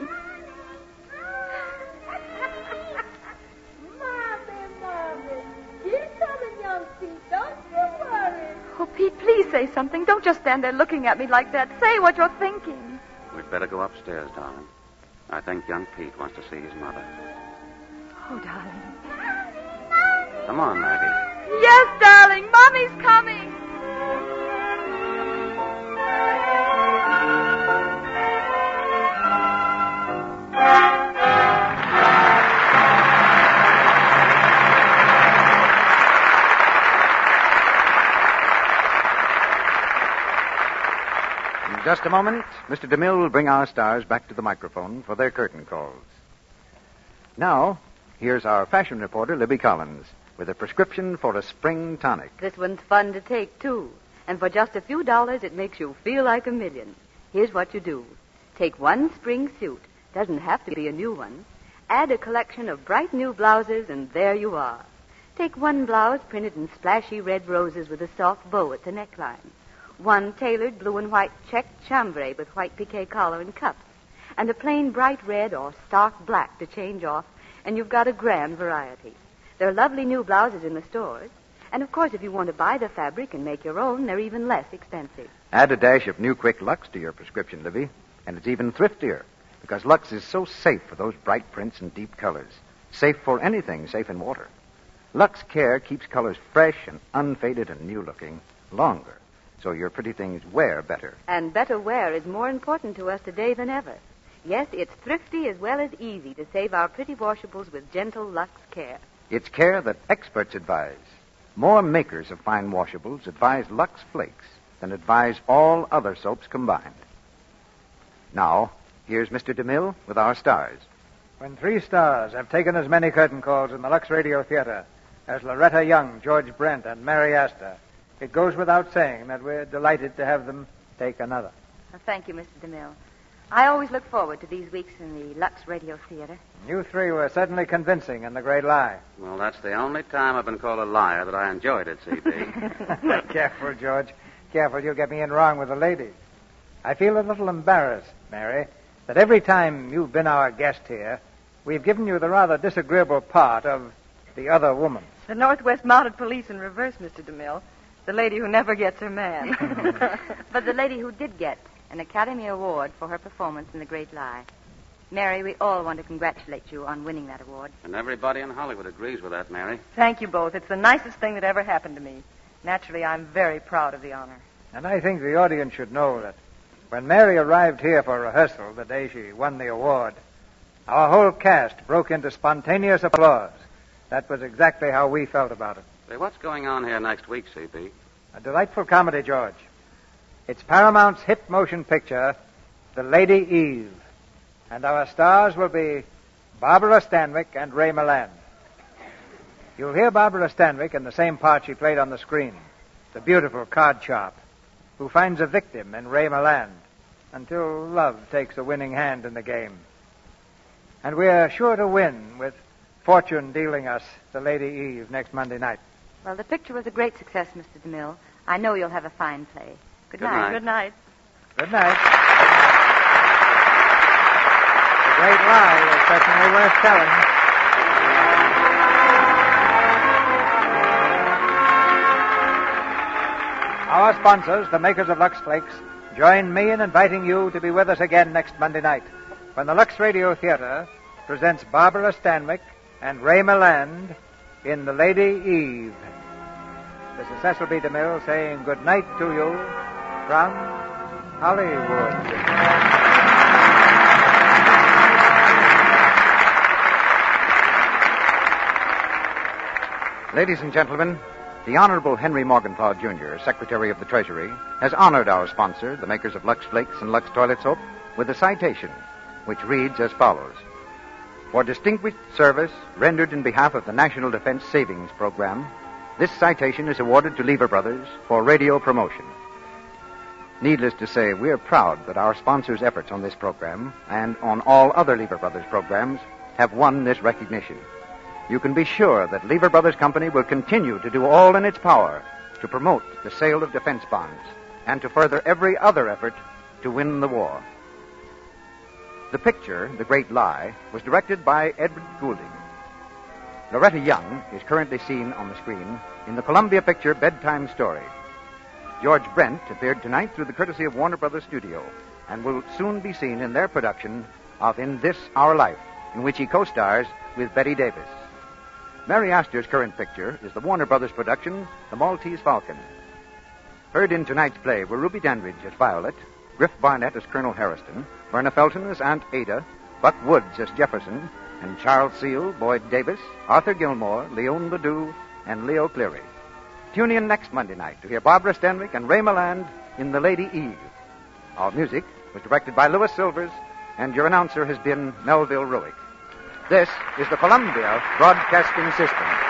[SPEAKER 3] Mommy, Mommy. He's coming, young Pete. Don't you worry.
[SPEAKER 8] Oh, Pete, please say something. Don't just stand there looking at me like that. Say what you're thinking.
[SPEAKER 4] We'd better go upstairs, darling. I think young Pete wants to see his mother.
[SPEAKER 8] Oh, darling.
[SPEAKER 4] Come on, Maggie.
[SPEAKER 8] Yes, darling. Mommy's coming.
[SPEAKER 9] In just a moment, Mister DeMille will bring our stars back to the microphone for their curtain calls. Now, here's our fashion reporter, Libby Collins, with a prescription for a spring tonic.
[SPEAKER 17] This one's fun to take, too. And for just a few dollars, it makes you feel like a million. Here's what you do. Take one spring suit. Doesn't have to be a new one. Add a collection of bright new blouses, and there you are. Take one blouse printed in splashy red roses with a soft bow at the neckline. One tailored blue and white checked chambray with white piqué collar and cuffs. And a plain bright red or stark black to change off, and you've got a grand variety. There are lovely new blouses in the stores. And, of course, if you want to buy the fabric and make your own, they're even less expensive.
[SPEAKER 9] Add a dash of New Quick Lux to your prescription, Libby, and it's even thriftier, because Lux is so safe for those bright prints and deep colors. Safe for anything safe in water. Lux Care keeps colors fresh and unfaded and new-looking longer, so your pretty things wear better.
[SPEAKER 17] And better wear is more important to us today than ever. Yes, it's thrifty as well as easy to save our pretty washables with gentle Lux Care.
[SPEAKER 9] It's care that experts advise. More makers of fine washables advise Lux Flakes than advise all other soaps combined. Now, here's Mister DeMille with our stars.
[SPEAKER 1] When three stars have taken as many curtain calls in the Lux Radio Theater as Loretta Young, George Brent, and Mary Astor, it goes without saying that we're delighted to have them take another.
[SPEAKER 8] Well, thank you, Mister DeMille. I always look forward to these weeks in the Lux Radio Theater.
[SPEAKER 1] You three were certainly convincing in The Great Lie.
[SPEAKER 4] Well, that's the only time I've been called a liar that I enjoyed it, C P.
[SPEAKER 1] Careful, George. Careful, you'll get me in wrong with the ladies. I feel a little embarrassed, Mary, that every time you've been our guest here, we've given you the rather disagreeable part of the other woman.
[SPEAKER 7] The Northwest Mounted Police in reverse, Mister DeMille. The lady who never gets her man.
[SPEAKER 8] But the lady who did get an Academy Award for her performance in The Great Lie. Mary, we all want to congratulate you on winning that award.
[SPEAKER 4] And everybody in Hollywood agrees with that, Mary.
[SPEAKER 7] Thank you both. It's the nicest thing that ever happened to me. Naturally, I'm very proud of the honor.
[SPEAKER 1] And I think the audience should know that when Mary arrived here for rehearsal the day she won the award, our whole cast broke into spontaneous applause. That was exactly how we felt about it.
[SPEAKER 4] Say, what's going on here next week, C P?
[SPEAKER 1] A delightful comedy, George. It's Paramount's hit motion picture, The Lady Eve. And our stars will be Barbara Stanwyck and Ray Milland. You'll hear Barbara Stanwyck in the same part she played on the screen, the beautiful card sharp, who finds a victim in Ray Milland until love takes a winning hand in the game. And we're sure to win with fortune dealing us The Lady Eve next Monday night.
[SPEAKER 8] Well, the picture was a great success, Mister DeMille. I know you'll have a fine play. Good,
[SPEAKER 4] Good
[SPEAKER 8] night.
[SPEAKER 4] night.
[SPEAKER 7] Good night.
[SPEAKER 1] Good night. The Great Lie is certainly worth telling. Our sponsors, the makers of Lux Flakes, join me in inviting you to be with us again next Monday night when the Lux Radio Theater presents Barbara Stanwyck and Ray Milland in The Lady Eve. This is Cecil B. DeMille saying good night to you from Hollywood.
[SPEAKER 9] Ladies and gentlemen, the Honorable Henry Morgenthau, Junior, Secretary of the Treasury, has honored our sponsor, the makers of Lux Flakes and Lux Toilet Soap, with a citation, which reads as follows. For distinguished service rendered in behalf of the National Defense Savings Program, this citation is awarded to Lever Brothers for radio promotion. Needless to say, we're proud that our sponsors' efforts on this program and on all other Lever Brothers programs have won this recognition. You can be sure that Lever Brothers Company will continue to do all in its power to promote the sale of defense bonds and to further every other effort to win the war. The picture, The Great Lie, was directed by Edward Goulding. Loretta Young is currently seen on the screen in the Columbia picture Bedtime Story. George Brent appeared tonight through the courtesy of Warner Brothers Studio and will soon be seen in their production of In This Our Life, in which he co-stars with Betty Davis. Mary Astor's current picture is the Warner Brothers production, The Maltese Falcon. Heard in tonight's play were Ruby Dandridge as Violet, Griff Barnett as Colonel Harriston, Verna Felton as Aunt Ada, Buck Woods as Jefferson, and Charles Seal, Boyd Davis, Arthur Gilmore, Leon Ledoux, and Leo Cleary. Tune in next Monday night to hear Barbara Stanwyck and Ray Milland in The Lady Eve. Our music was directed by Louis Silvers, and your announcer has been Melville Ruick. This is the Columbia Broadcasting System.